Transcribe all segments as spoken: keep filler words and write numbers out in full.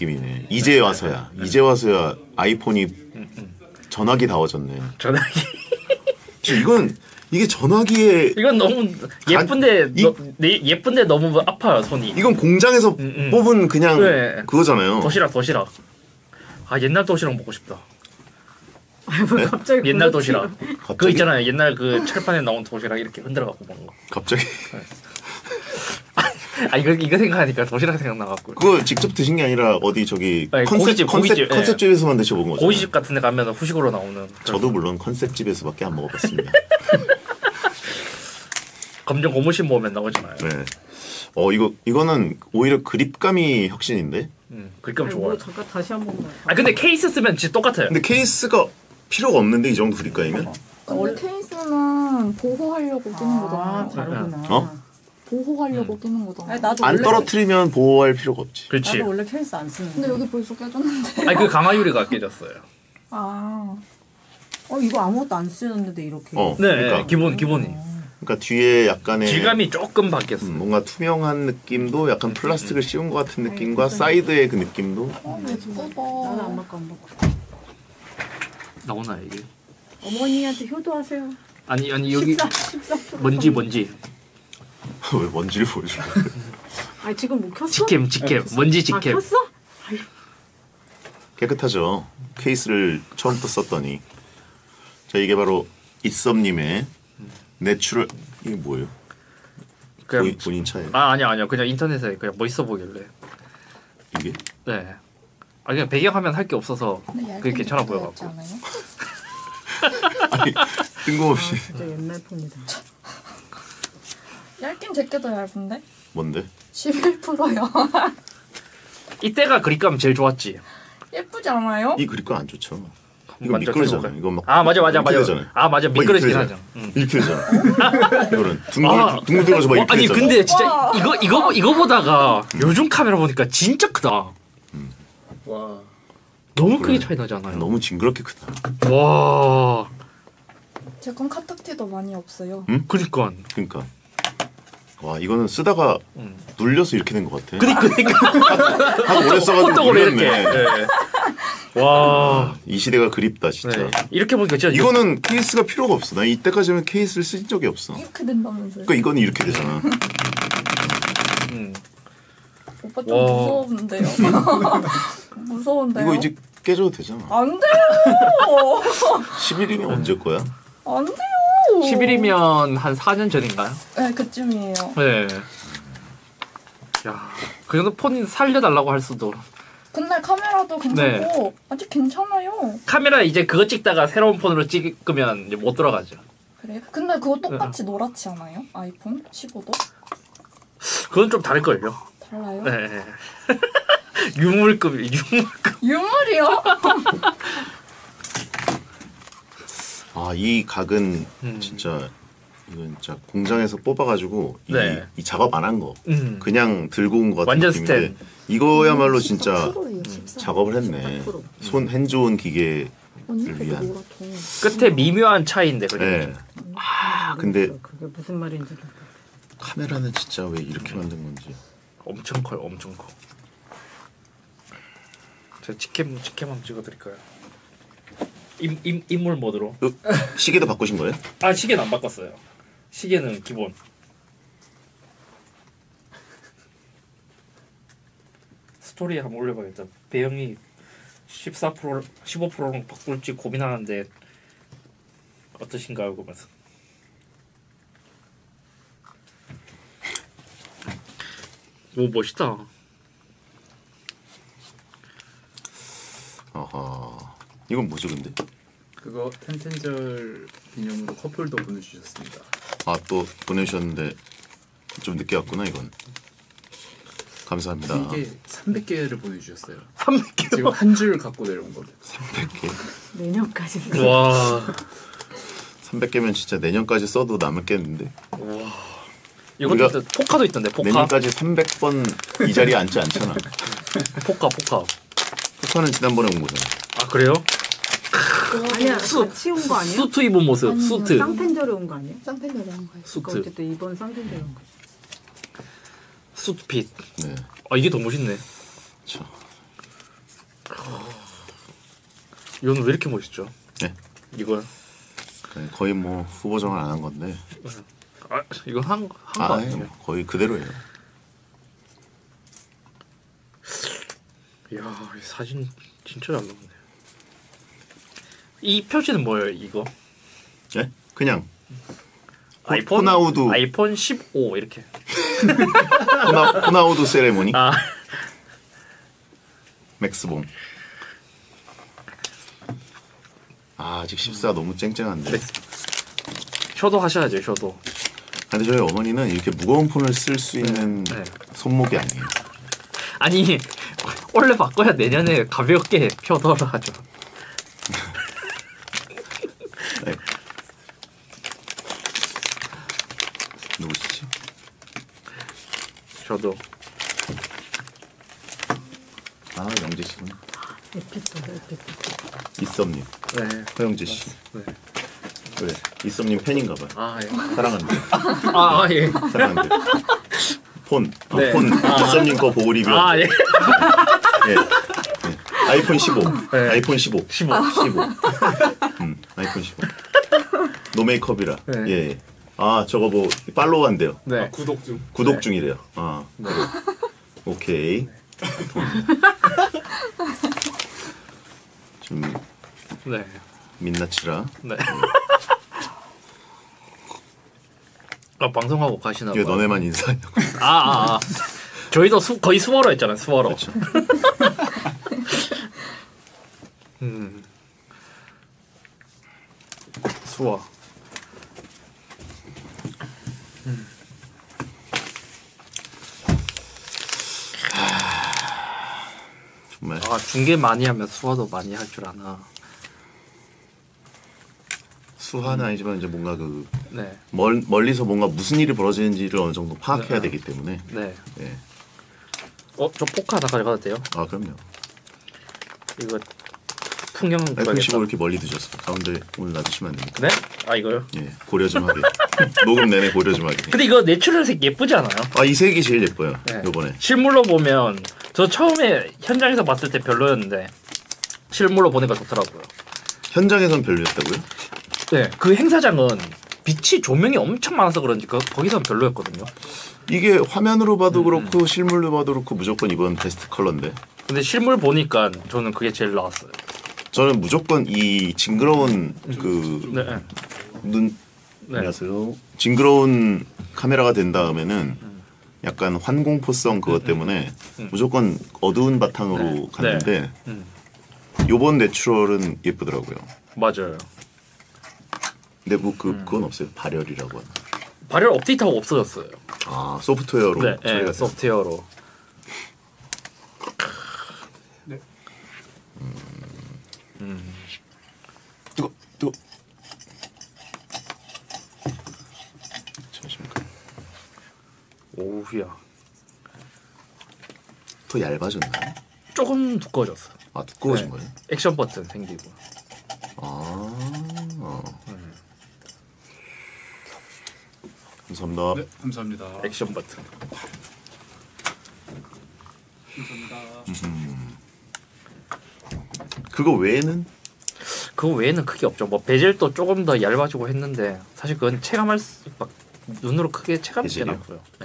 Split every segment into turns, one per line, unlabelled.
느낌이네. 이제 와서야. 이제 와서야 아이폰이
음, 음.
전화기다워졌네.
전화기.
이건 이게 전화기에
이건 너무 예쁜데
이,
너, 네, 예쁜데 너무 아파요 손이.
이건 공장에서
음, 음.
뽑은 그냥
네.
그거잖아요.
도시락 도시락. 아 옛날 도시락 먹고 싶다.
아, 뭐
네?
갑자기
옛날 도시락.
갑자기?
그 있잖아요. 옛날 그 철판에 나온 도시락 이렇게 흔들어 갖고 먹는 거.
갑자기
아 이거 이거 생각하니까 도시락 생각나갖고.
그거 직접 드신 게 아니라 어디 저기
아니,
컨셉
고깃집,
컨셉
고깃집,
컨셉집에서만 드셔본 거죠.
고깃집 같은 데 가면 후식으로 나오는.
저도 물론 컨셉집에서밖에 안 먹어봤습니다.
검정 고무신 모으면 나오잖아요.
네. 어 이거 이거는 오히려 그립감이 혁신인데.
음, 그립감
아니,
좋아요.
뭐 잠깐 다시 한 번만.
아 근데 케이스 쓰면 진짜 똑같아요.
근데 케이스가 필요가 없는데 이 정도 그립감이면?
원래 케이스는 보호하려고 끼는
아,
거잖아요.
다르구나.
어?
보호하려고 끼는 거잖아요.
아니, 나도
안
원래,
떨어뜨리면 보호할 필요가 없지.
그렇지.
나도 원래 케이스 안 쓰는데.
근데 여기 벌써 깨졌는데.
아니 그 강화 유리가 깨졌어요.
아.
어 이거 아무것도 안 쓰는데 이렇게.
어.
네,
그러니까.
기본 기본이.
그러니까 뒤에 약간의
질감이 조금 바뀌었어.
음, 뭔가 투명한 느낌도 약간 플라스틱을 씌운 것 같은 느낌과 사이드의 그 느낌도.
어, 예쁘다.
나도 안 바꿔 안 바꿔.
나오나 이게?
어머니한테 효도하세요.
아니 아니 여기
십사, 십사 퍼센트.
먼지 먼지.
왜 먼지를 보여줘?
아니 지금 못 켰어?
직캠 직캠 먼지
아
직캠.
켰어?
깨끗하죠. 케이스를 처음부터 썼더니. 자 이게 바로 이썸님의 내추럴 이게 뭐예요?
그냥
본인, 본인 차예요.
아 아니야 아니야 그냥 인터넷에 그냥 멋있어 보길래.
이게?
네. 아 그냥 배경화면 할 게 없어서 그게 괜찮아 보여갖고.
아니 뜬금없이.
진짜 옛날 폰이다.
얇긴 제게 더 얇은데?
뭔데?
십일 퍼센트요.
이때가 그립감 제일 좋았지.
예쁘지 않아요?
이 그립감 안 좋죠. 이거
완전
미끄러잖아.
그립감.
이거 막.
아 맞아 맞아
이렇게
맞아.
되잖아요.
아 맞아
뭐
미끄러지긴
이렇게
하죠. 응.
이렇게 되잖아. 이거는 둥글
아.
둥글둥글해서 막
와,
이렇게
아니
되잖아.
근데 진짜
와.
이거 이거 이거 보다가 요즘 카메라 보니까 진짜 크다.
와.
너무
그래.
크게 차이 나잖아요.
너무 징그럽게 크다.
와.
제 건 카탁티도 많이 없어요.
응?
그니까.
그러니까. 와 이거는 쓰다가
응.
눌려서 이렇게 된 것 같아.
그니까 그니까.
하도 오래 써가지고
호떡으로 이렇게.
눌렸네.
네. 와.
이 시대가 그립다 진짜.
네. 이렇게 보니까 진짜
이거는 케이스가 필요가 없어. 나 이때까지는 케이스를 쓴 적이 없어.
이렇게 된다면서요.
그러니까 이거는 이렇게 되잖아.
음.
오빠 좀
와.
무서운데요? 무서운데요?
이거 이제 깨져도 되잖아.
안 돼요!
십 일이면 언제 거야?
안 돼요!
십 일이면 한 사 년 전인가요?
네, 그쯤이에요.
네. 야, 그 정도 폰 살려달라고 할 수도.
근데 카메라도 괜찮고 아직 괜찮아요.
카메라 이제 그거 찍다가 새로운 폰으로 찍으면 이제 못 돌아가죠.
그래요? 근데 그거 똑같이 노랗지 않아요? 아이폰 십오도?
그건 좀 다를걸요.
달라요?
네. 유물급, 유물급.
유물이요?
아 이 각은
음.
진짜 이건 진짜 공장에서 뽑아가지고 이,
네.
이 작업 안 한 거.
음.
그냥 들고 온 거 같은
완전
느낌인데
스탠.
이거야말로 진짜
십사 퍼센트예요, 십사.
작업을 했네.
십사 퍼센트.
손 핸즈온 기계를
언니 그거
위한.
노랗죠.
끝에 미묘한 차이인데 그게.
네. 아 근데
그게 무슨 말인지.
카메라는 진짜 왜 이렇게 만든 건지.
엄청 커요, 엄청 커. 제가 직캠 직캠 한번 찍어드릴까요? 임, 임, 인물 모드로.
어, 시계도 바꾸신 거예요?
아 시계는 안 바꿨어요. 시계는 기본. 스토리에 한번 올려봐야겠다. 배영이 십사 퍼센트, 십오 퍼센트로 바꿀지 고민하는데 어떠신가요? 그러면서. 오 멋있다.
아하. 이건 뭐지 근데?
그거 텐텐절 기념으로 커플도 보내주셨습니다.
아 또 보내주셨는데 좀 늦게 왔구나 이건. 감사합니다.
이게 삼백 개를 보내주셨어요.
삼백 개.
지금 한 줄 갖고 내려온 거예요.
삼백 개.
내년까지.
와.
삼백 개면 진짜 내년까지 써도 남을겠는데.
와. 이것도 있던, 포카도 있던데 포카.
내년까지 삼백 번 이 자리에 앉지 않잖아.
포카 포카.
포카는 지난번에 온 거잖아.
아 그래요?
아니야,
수-
같이 온 거 아니야?
수트 입은 모습.
아니요,
수트.
쌍팬절에 온 거 아니야?
쌍팬더리 한 거예요.
그러니까
수트.
어쨌든 이번 쌍팬절에 온 거.
수트핏.
네.
아 이게 더 멋있네.
자.
이건 왜 이렇게 멋있죠?
네.
이거
거의 뭐 후보 정을 안 한 건데.
아 이거 한한거
아,
아니에요?
거의 그대로예요.
이야 이 사진 진짜 잘 나오네. 이 표지는 뭐예요 이거?
예? 그냥
아이폰
호나우두
아이폰 십오 이렇게.
호나, 호나우두 세레모니
아
맥스봉. 아 아직 십사 너무 쨍쨍한데.
네. 효도 하셔야죠 효도.
근데 저희 어머니는 이렇게 무거운 폰을 쓸 수 있는
네.
손목이 아니에요.
아니 원래 바꿔야 내년에 가볍게 효도를 하죠.
네. 누구시지?
저도
아 영재 씨구나.
에피소드 에피소드.
이썸님,
네.
허영재 씨.
네.
그래 이썸님 팬인가 봐요.
아 예.
사랑한대.
아, 아 예.
사랑한대. 폰, 아,
네.
폰 이썸님 거 보고 리뷰.
아 예.
예. 네. 아이폰 십오.
네.
아이폰 십오.
십오.
십오. 음, 아이폰 십오. 노 메이크업이라.
네.
예. 아, 저거 뭐 팔로우 한대요.
네.
구독 중.
구독
네.
중이래요. 아.
네.
오케이. 좀
네.
민낯이라.
네. 아 방송하고 가시나
이게
봐요.
너네만 인사하냐고.
아, 아, 아. 저희도 수, 거의 수어로 했잖아요. 수어로.
그렇죠.
음. 수어. 음.
정말
아 중계 많이 하면 수어도 많이 할 줄 아나.
수화는 아니지만 이제 뭔가 그
네.
멀, 멀리서 뭔가 무슨 일이 벌어지는지를 어느 정도 파악해야
네.
되기 때문에.
네.
예.
어, 저 포카 하나 가져가도 돼요?
아, 그럼요.
이거 풍경
아이폰 십오
봐야겠다.
이렇게 멀리 두셨어. 가운데 오늘 놔두시면 안 됩니까?
네? 아 이거요?
예, 고려 좀 하게. 녹음 내내 고려 좀 하게.
근데 이거 내추럴색 예쁘지 않아요?
아, 이 색이 제일 예뻐요.
네.
요번에.
실물로 보면 저 처음에 현장에서 봤을 때 별로였는데 실물로 보니까 좋더라고요.
현장에선 별로였다고요?
네, 그 행사장은 빛이 조명이 엄청 많아서 그런지 그, 거기서는 별로였거든요.
이게 화면으로 봐도
음.
그렇고 실물로 봐도 그렇고 무조건 이번 베스트 컬러인데.
근데 실물 보니까 저는 그게 제일 나왔어요.
저는 무조건 이 징그러운 그
네, 네.
눈
네.
안녕하세요. 징그러운 카메라가 된 다음에는 약간 환공포성 그것 때문에
음.
무조건 어두운 바탕으로
네.
갔는데
음.
요번 내추럴은 예쁘더라고요.
맞아요.
근데 뭐 그
음.
그건 없어요. 발열이라고 하나.
발열 업데이트하고 없어졌어요.
아 소프트웨어로
네,
처리가
네
돼요.
소프트웨어로.
네.
음.
뜨거 뜨거. 잠시만.
오우야.
더 얇아졌나요?
조금 두꺼워졌어.
아 두꺼워진
네.
거예요?
액션 버튼 생기고.
아.
음.
감사합니다.
네, 감사합니다.
액션 버튼.
감사합니다.
그거 외에는
그거 외에는 크게 없죠. 뭐 베젤도 조금 더 얇아지고 했는데 사실 그건 체감할 수, 막 눈으로 크게 체감되진
베젤이요?
않고요. 네.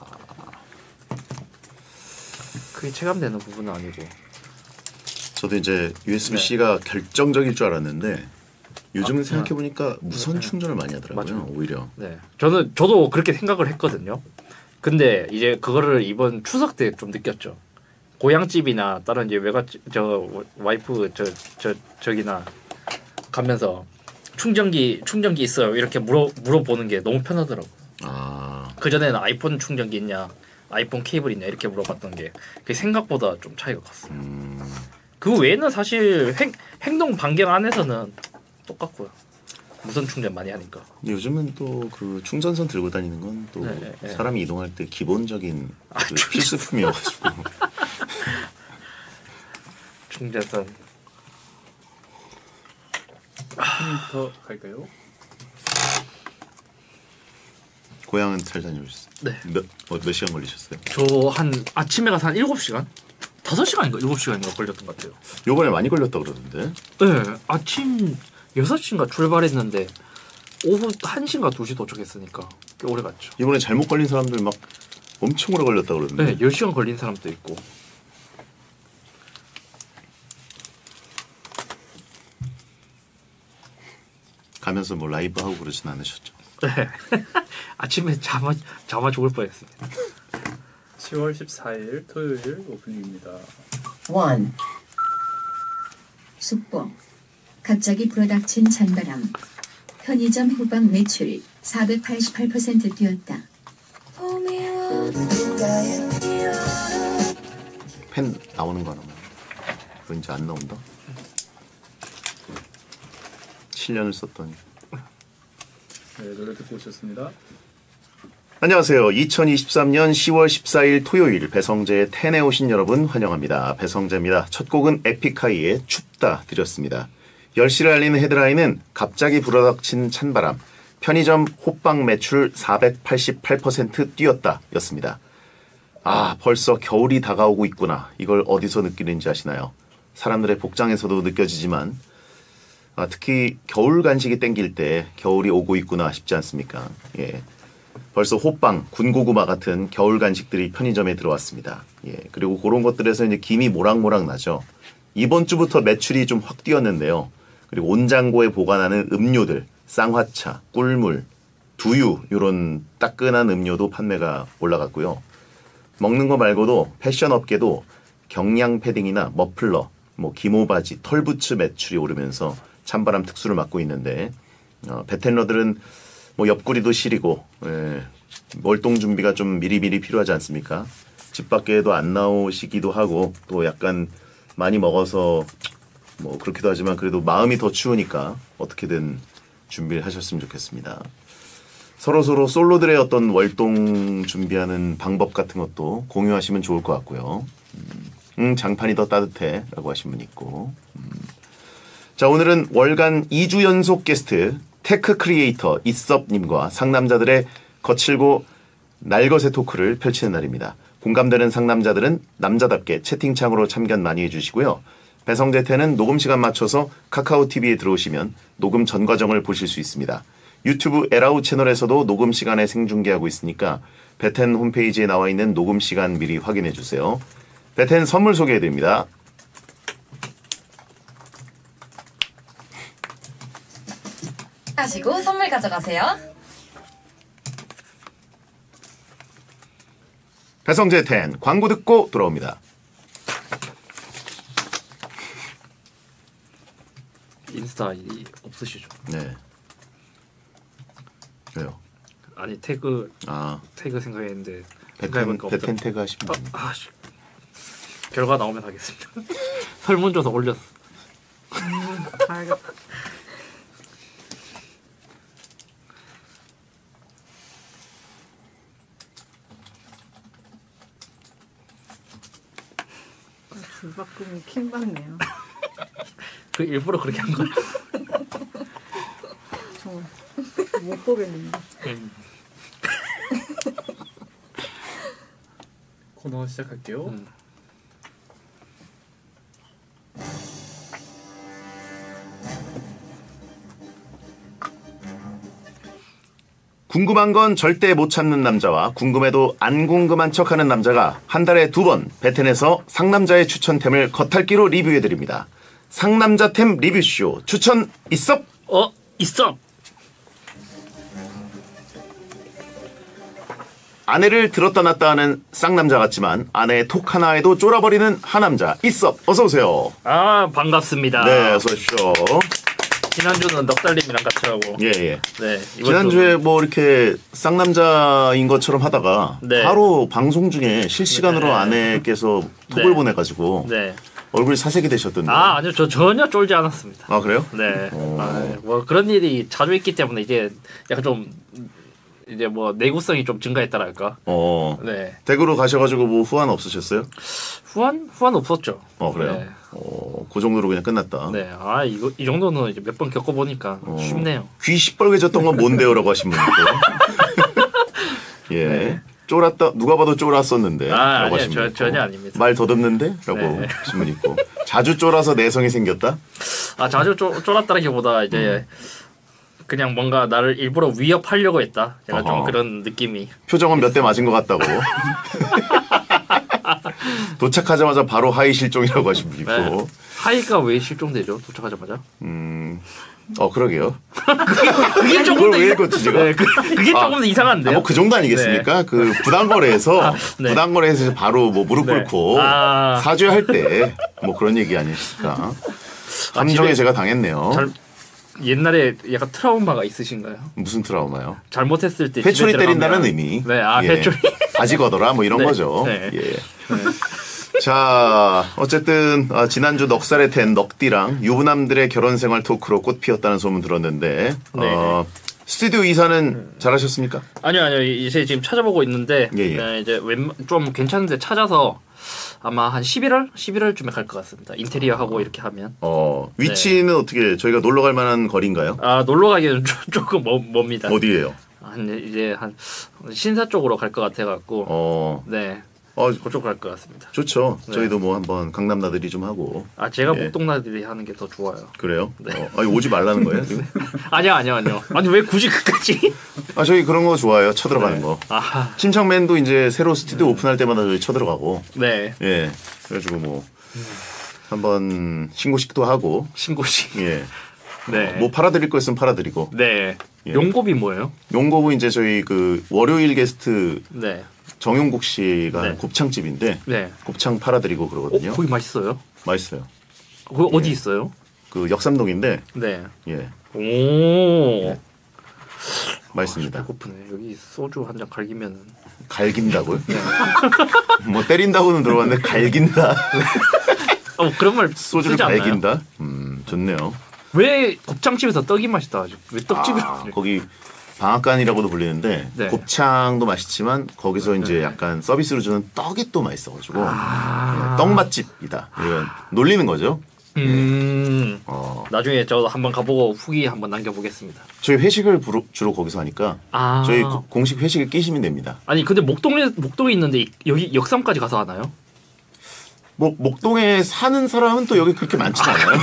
크게 체감되는 부분은 아니고.
저도 이제 유에스비-C가 결정적일 줄 알았는데 요즘
아,
생각해 보니까 무선
네.
충전을 많이 하더라고요.
맞아요.
오히려.
네. 저는 저도 그렇게 생각을 했거든요. 근데 이제 그거를 이번 추석 때 좀 느꼈죠. 고향집이나 다른 이제 외갓집 저 와이프 저 저 저기나 가면서 충전기 충전기 있어요 이렇게 물어 물어보는 게 너무 편하더라고.
아
그 전에는 아이폰 충전기 있냐, 아이폰 케이블 있냐 이렇게 물어봤던 게 그게 생각보다 좀 차이가 컸어요.
음,
그 외에는 사실 행, 행동 반경 안에서는 똑같고요. 무선 충전 많이 하니까.
요즘은 또 그 충전선 들고 다니는 건 또
네, 네, 네.
사람이 이동할 때 기본적인
아,
그 필수품이어가지고
충전선.
더 갈까요?
고향은 잘 다녀오셨어요?
네.
몇, 어, 몇 시간 걸리셨어요?
저 한 아침에 가서 한 일곱 시간 다섯 시간인가 일곱 시간인가 걸렸던 것 같아요.
요번에 많이 걸렸다 그러던데.
네, 아침 여섯 시인가 출발했는데 오후 한 시인가 두 시 도착했으니까 꽤 오래 갔죠.
이번에 잘못 걸린 사람들 막 엄청 오래 걸렸다 그러던데.
네, 열 시간 걸린 사람도 있고.
가면서 뭐 라이브 하고 그러진 않으셨죠?
네. 아침에 잠아 잠아 죽을 뻔했습니다.
시월 십사일 토요일 오프닝입니다.
일. 속보. 갑자기 불어닥친 찬바람. 편의점 후방 매출 사백팔십팔 퍼센트 뛰었다.
펜 나오는 거 하나만. 그거 이제 안 나온다. 칠 년을 썼더니.
네, 노래 듣고 오셨습니다.
안녕하세요. 이천이십삼년 시월 십사일 토요일 배성재의 텐에 오신 여러분 환영합니다. 배성재입니다. 첫 곡은 에픽하이의 춥다 드렸습니다. 열 시를 알리는 헤드라인은 갑자기 불어닥친 찬바람, 편의점 호빵 매출 사백팔십팔 퍼센트 뛰었다 였습니다. 아, 벌써 겨울이 다가오고 있구나. 이걸 어디서 느끼는지 아시나요? 사람들의 복장에서도 느껴지지만 아, 특히 겨울 간식이 땡길 때 겨울이 오고 있구나 싶지 않습니까? 예. 벌써 호빵, 군고구마 같은 겨울 간식들이 편의점에 들어왔습니다. 예. 그리고 그런 것들에서 이제 김이 모락모락 나죠. 이번 주부터 매출이 좀 확 뛰었는데요. 그리고 온장고에 보관하는 음료들, 쌍화차, 꿀물, 두유 이런 따끈한 음료도 판매가 올라갔고요. 먹는 거 말고도 패션 업계도 경량 패딩이나 머플러, 뭐 기모바지, 털부츠 매출이 오르면서 찬바람 특수를 맡고 있는데 어, 베텐러들은 뭐 옆구리도 시리고 예, 월동 준비가 좀 미리미리 필요하지 않습니까? 집 밖에도 안 나오시기도 하고 또 약간 많이 먹어서 뭐 그렇기도 하지만 그래도 마음이 더 추우니까 어떻게든 준비를 하셨으면 좋겠습니다. 서로서로 솔로들의 어떤 월동 준비하는 방법 같은 것도 공유하시면 좋을 것 같고요. 음, 음 장판이 더 따뜻해 라고 하신 분 있고 음. 자, 오늘은 월간 이 주 연속 게스트 테크 크리에이터 이섭님과 상남자들의 거칠고 날것의 토크를 펼치는 날입니다. 공감되는 상남자들은 남자답게 채팅창으로 참견 많이 해주시고요. 배성재 텐은 녹음 시간 맞춰서 카카오티비에 들어오시면 녹음 전 과정을 보실 수 있습니다. 유튜브 에라우 채널에서도 녹음 시간에 생중계하고 있으니까 배텐 홈페이지에 나와 있는 녹음 시간 미리 확인해 주세요. 배텐 선물 소개해드립니다.
하시고 선물 가져가세요.
배성재 텐 광고 듣고 돌아옵니다.
인스타 아이디 없으시죠?
네. 왜요?
아니 태그
아,
태그 생각했는데
배텐,
생각해보니까
배텐
없다.
태그 하시면 됩니다.
아, 씨. 결과 나오면 하겠습니다. 설문조사 올렸어.
음, 알겠다. 줄바꿈이 킹받네요.
그 일부러 그렇게 한 거야.
정말 못 보겠는데.
음.
코너 시작할게요.
음.
궁금한 건 절대 못 참는 남자와 궁금해도 안 궁금한 척하는 남자가 한 달에 두 번 배텐에서 상남자의 추천템을 겉핥기로 리뷰해드립니다. 상남자템 리뷰쇼 추천 있어?
어 있어.
아내를 들었다 놨다 하는 쌍남자 같지만 아내의 톡 하나에도 쫄아버리는 하남자 있어. 어서 오세요.
아 반갑습니다.
네, 어서 오십시오.
지난주는 넉달님이랑 같이 하고.
예, 예.
네. 이번
지난주에
주는
뭐 이렇게 쌍남자인 것처럼 하다가
네.
바로 방송 중에 실시간으로
네.
아내께서 톡을
네.
보내가지고
네.
얼굴이 사색이 되셨던데.
아 아니요 저 전혀 쫄지 않았습니다.
아, 그래요?
네.
오.
아, 뭐 그런 일이 자주 있기 때문에 이제 약간 좀 이제 뭐 내구성이 좀 증가했다랄까.
어.
네.
댁으로 가셔가지고 뭐 후환 없으셨어요?
후환 후환 없었죠.
어, 그래요?
네.
어, 그 정도로 그냥 끝났다.
네. 아 이거 이 정도는 이제 몇 번 겪어보니까
어.
쉽네요.
귀 시뻘개졌던 건 뭔데요라고 하신 분도. 예.
네.
쫄았다 누가 봐도 쫄았었는데.
아,
라고
아니요,
하신 분
저-
있고.
전혀 아닙니다.
말 더듬는데? 라고
네.
하신 분 있고. 자주 쫄아서 내성이 생겼다?
아 자주 쫄, 쫄았다라기보다 이제 그냥 뭔가 나를 일부러 위협하려고 했다. 약간 좀
어허.
그런 느낌이.
표정은 몇 대 맞은 것 같다고. 도착하자마자 바로 하이 실종이라고 하신 분 있고.
네. 하이가 왜 실종되죠? 도착하자마자?
음, 어 그러게요.
그게 조금
그걸
더
왜
이상-
읽었지 제가?
네, 그, 그게
아,
조금 더 이상한데요.
뭐 그 정도 아니겠습니까? 그 부당거래에서
네.
부당거래에서 바로 뭐 무릎
네.
꿇고
아.
사죄할 때 뭐 그런 얘기 아니실까? 함정에
집에-
제가 당했네요.
잘, 옛날에 약간 트라우마가 있으신가요?
무슨 트라우마요?
잘못했을 때
회초리
집에
때린다는
들어가면-
의미.
네, 아
예.
회초리.
바지 걷어라 뭐 이런
네.
거죠.
네.
예. 자, 어쨌든 아, 지난주 넉살의 텐 넉디랑 유부남들의 결혼 생활 토크로 꽃 피었다는 소문 들었는데
네.
어, 스튜디오 이사는 잘하셨습니까?
아니요, 아니요. 이제 지금 찾아보고 있는데
예, 예.
네, 이제 웬, 좀 괜찮은데 찾아서 아마 한 십일월, 십일월쯤에 갈 것 같습니다. 인테리어 하고 이렇게 하면.
어, 위치는 어떻게 저희가 놀러 갈 만한 거리인가요?
아 놀러 가기는 조, 조금 멀, 멉니다.
어디예요?
한 이제 한 신사 쪽으로 갈 것 같아 갖고.
어,
네,
어,
그쪽 갈 것 같습니다.
좋죠.
네.
저희도 뭐 한번 강남 나들이 좀 하고.
아 제가
예.
목동나들이 하는 게 더 좋아요.
그래요?
네.
어, 아니, 오지 말라는 거예요? 지금?
아니요, 아니요, 아니요. 아니 왜 굳이 그까지?
아, 저희 그런 거 좋아해요. 쳐들어가는 거.
아하,
침착맨도 이제 새로 스튜디오 오픈할 때마다 저희 쳐들어가고.
네.
예. 그래가지고 뭐 한번 신고식도 하고.
신고식.
예.
네.
뭐 팔아드릴 거 있으면 팔아드리고.
네.
예.
용곱이 뭐예요?
용곡은 이제 저희 그 월요일 게스트
네.
정용국 씨가
네.
한 곱창집인데
네.
곱창 팔아드리고
어,
그러거든요.
거기 맛있어요?
맛있어요.
거기 어디 있어요?
그 역삼동인데
네.
예
오.
맛있습니다.
배고프네. 여기 소주 한 잔 갈기면은.
갈긴다고요? 뭐 때린다고는 들어봤는데 갈긴다.
어 그런 말
소주를
쓰지 않나요?
갈긴다. 음 좋네요.
왜 곱창집에서 떡이 맛있다 하죠? 왜 떡집이?
아, 거기 방앗간이라고도 불리는데
네.
곱창도 맛있지만 거기서 이제 약간 서비스로 주는 떡이 또 맛있어가지고
아.
예, 떡 맛집이다. 이건 놀리는 거죠.
음.
어,
나중에 저도 한번 가보고 후기 한번 남겨보겠습니다.
저희 회식을 부로- 주로 거기서 하니까
아.
저희 고- 공식 회식을 끼시면 됩니다.
아니 근데 목동에 목동에 있는데 이- 여기 역삼까지 가서 하나요?
뭐 목동에 사는 사람은 또 여기 그렇게 많지는 않아요.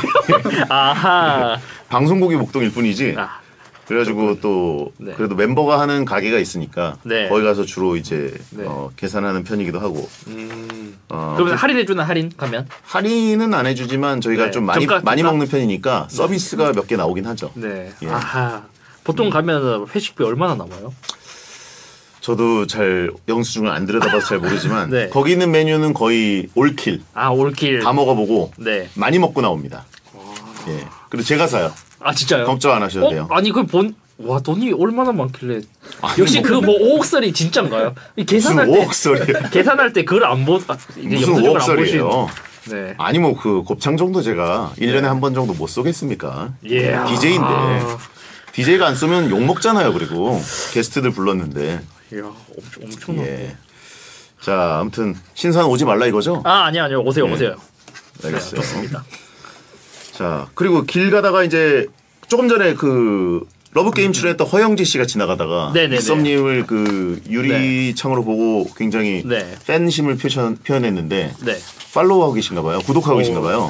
아하.
방송국이 목동일 뿐이지.
아.
그래가지고 또
네.
그래도 멤버가 하는 가게가 있으니까
네.
거기 가서 주로 이제
네.
어, 계산하는 편이기도 하고
음.
어,
그러면 할인해주나 할인 가면?
할인은 안 해주지만 저희가
네.
좀 많이
정가,
많이
정가?
먹는 편이니까 서비스가 몇 개 나오긴 하죠.
네.
예.
아하. 보통 가면 회식비 얼마나 남아요?
저도 잘 영수증을 안 들여다봐서 잘 모르지만
네.
거기 있는 메뉴는 거의 올킬
아 올킬.
다 먹어보고
네.
많이 먹고 나옵니다. 예. 그리고 제가 사요.
아 진짜요?
걱정 안 하셔도
어?
돼요.
아니 그 본. 와 돈이 얼마나 많길래
아니,
역시
뭐-
그 뭐 오억설이 진짠가요? 이 계산할
무슨
때
오억 소리예요?
계산할 때 그걸 안 보, 아, 이제
무슨
영수증을
오억
안 보신.
소리예요?
네.
아니 뭐 그 곱창 정도 제가 일 년에 한 번 정도 못 쏘겠습니까?
예.
디제이인데
아.
디제이가 안 쏘면 욕 먹잖아요. 그리고 게스트들 불렀는데
이야 엄청 엄청.
예. 자 아무튼 신선 오지 말라 이거죠?
아 아니요 아니요 오세요
네.
오세요.
알겠어요.
네, 좋습니다.
자 그리고 길 가다가 이제 조금 전에 그 러브 게임 출연했던 허영지 씨가 지나가다가
네네네.
이썸님을 그 유리창으로 보고 굉장히
네.
팬심을 표현, 표현했는데
네.
팔로우하고 계신가봐요. 구독하고
오.
계신가봐요.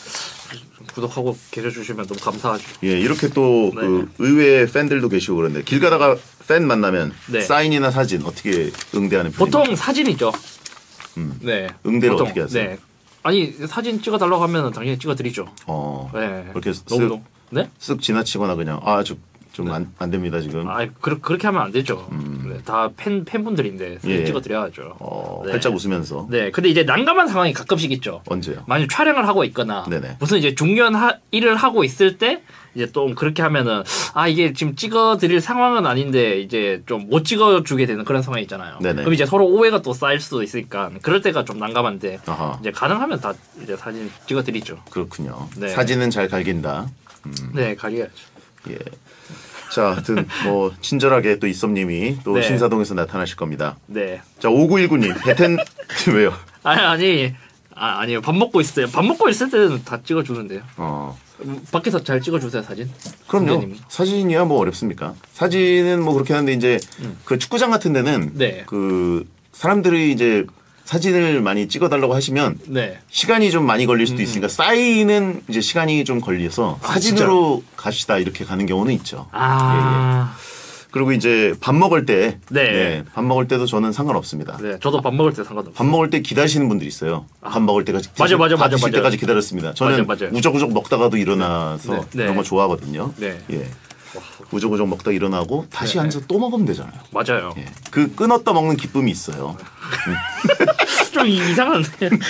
구독하고 계셔주시면 너무 감사하죠.
예, 이렇게 또
네.
그 의외의 팬들도 계시고 그런데 길 가다가 팬 만나면
네.
사인이나 사진 어떻게 응대하는 편입니까?
보통 사진이죠.
음.
네.
응대를
보통,
어떻게 하세요?
네. 아니 사진 찍어달라고 하면 당연히 찍어드리죠.
어,
네.
그렇게
너무
쓱,
너무. 네?
쓱 지나치거나 그냥 아, 좀 좀 안 안 됩니다 지금.
아 그, 그렇게 하면 안 되죠. 네, 다 팬 팬분들인데 사진
예.
찍어드려야죠.
어,
네.
활짝 웃으면서
네. 근데 이제 난감한 상황이 가끔씩 있죠.
언제요?
만약 촬영을 하고 있거나
네네.
무슨 이제 중요한 하, 일을 하고 있을 때 이제 또 그렇게 하면은 아 이게 지금 찍어드릴 상황은 아닌데 이제 좀 못 찍어주게 되는 그런 상황이 있잖아요.
네네.
그럼 이제 서로 오해가 또 쌓일 수도 있으니까 그럴 때가 좀 난감한데
아하.
이제 가능하면 다 이제 사진 찍어드리죠.
그렇군요.
네.
사진은 잘 갈긴다.
네 가려야죠.
예. 자, 하여튼 뭐 친절하게 또 이썸님이 또
네.
신사동에서 나타나실 겁니다.
네.
자, 오구일구님 베텐 왜요?
아니 아니 아 아니요 밥 먹고 있을 때 밥 먹고 있을 때는 다 찍어주는데요.
어,
밖에서 잘 찍어주세요 사진.
그럼요.
선생님.
사진이야 뭐 어렵습니까? 사진은 뭐 그렇게 하는데 이제
음.
그 축구장 같은 데는
네.
그 사람들이 이제 사진을 많이 찍어달라고 하시면
네.
시간이 좀 많이 걸릴 수도
음.
있으니까 사인은 이제 시간이 좀 걸려서
아,
사진으로 갑시다 이렇게 가는 경우는 있죠.
아.
그리고 이제 밥 먹을 때,
네.
밥 먹을 때도 저는 상관없습니다.
네. 저도 밥 먹을 때 상관없어요.
밥 먹을 때 기다리시는 분들이 있어요. 밥 먹을 때까지
맞아, 맞아,
다
맞아,
드실
맞아.
때까지 기다렸습니다. 저는
맞아, 맞아.
우적우적 먹다가도 일어나서
네. 네.
그런 거 좋아하거든요.
네.
예. 우적우적 먹다 일어나고 다시
네.
앉아서 또 먹으면 되잖아요.
맞아요.
예. 그 끊었다 먹는 기쁨이 있어요.
좀 이상한데.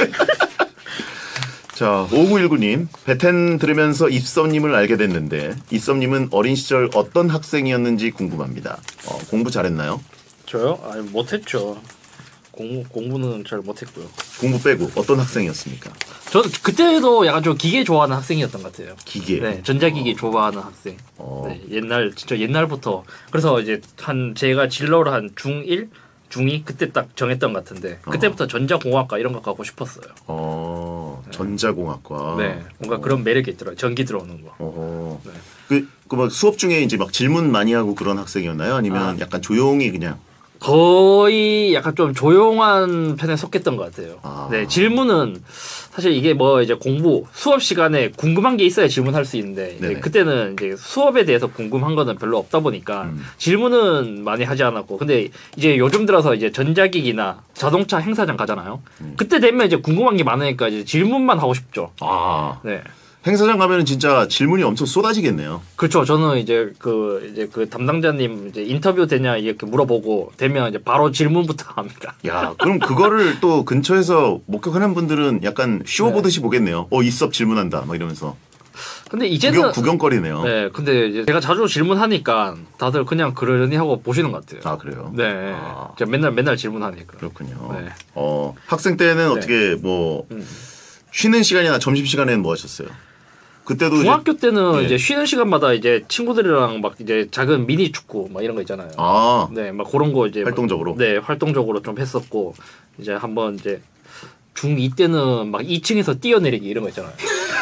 자, 오구일구 님. 베텐 들으면서 입섭님을 알게 됐는데 입섭님은 어린 시절 어떤 학생이었는지 궁금합니다. 어, 공부 잘했나요?
저요? 아니 못했죠. 공부 공부는 잘 못했고요.
공부 빼고 어떤 학생이었습니까?
저는 그때도 약간 좀 기계 좋아하는 학생이었던 것 같아요.
기계.
네, 전자기기 좋아하는 학생.
어.
네, 옛날 진짜 옛날부터 그래서 이제 한 제가 진로를 한 중일, 중이 그때 딱 정했던 것 같은데 그때부터 전자공학과 이런 거 가고 싶었어요.
어, 전자공학과.
네, 뭔가
어.
그런 매력이 있더라고요. 전기 들어오는 거.
어.
네.
그, 그 막 수업 중에 이제 막 질문 많이 하고 그런 학생이었나요? 아니면
아.
약간 조용히 그냥.
거의 약간 좀 조용한 편에 속했던 것 같아요.
아.
네, 질문은 사실 이게 뭐 이제 공부 수업 시간에 궁금한 게 있어야 질문할 수 있는데 이제
네네.
그때는 이제 수업에 대해서 궁금한 거는 별로 없다 보니까
음.
질문은 많이 하지 않았고 근데 이제 요즘 들어서 이제 전자기기나 자동차 행사장 가잖아요.
음.
그때 되면 이제 궁금한 게 많으니까 이제 질문만 하고 싶죠.
아.
네.
행사장 가면은 진짜 질문이 엄청 쏟아지겠네요.
그렇죠. 저는 이제 그 이제 그 담당자님 이제 인터뷰 되냐 이렇게 물어보고 되면 이제 바로 질문부터 합니다.
야, 그럼 그거를 또 근처에서 목격하는 분들은 약간 쇼
네.
보듯이 보겠네요. 어, 이섭 질문한다. 막 이러면서.
근데 이제는
구경, 구경거리네요.
네, 근데 이제 제가 자주 질문하니까 다들 그냥 그러려니 하고 보시는 것 같아요.
아, 그래요?
네,
아.
제가 맨날 맨날 질문하니까.
그렇군요.
네.
어, 학생 때는 어떻게 뭐,
음.
쉬는 시간이나 점심시간에는 뭐 하셨어요? 그때도 이제-
중학교 때는
예.
이제 쉬는 시간마다 이제 친구들이랑 막 이제 작은 미니 축구 막 이런 거 있잖아요.
아,
네, 막 그런 거 이제 막-
활동적으로?
네, 활동적으로 좀 했었고 이제 한번 이제 중이 때는 막 이 층에서 뛰어내리기 이런 거 있잖아요.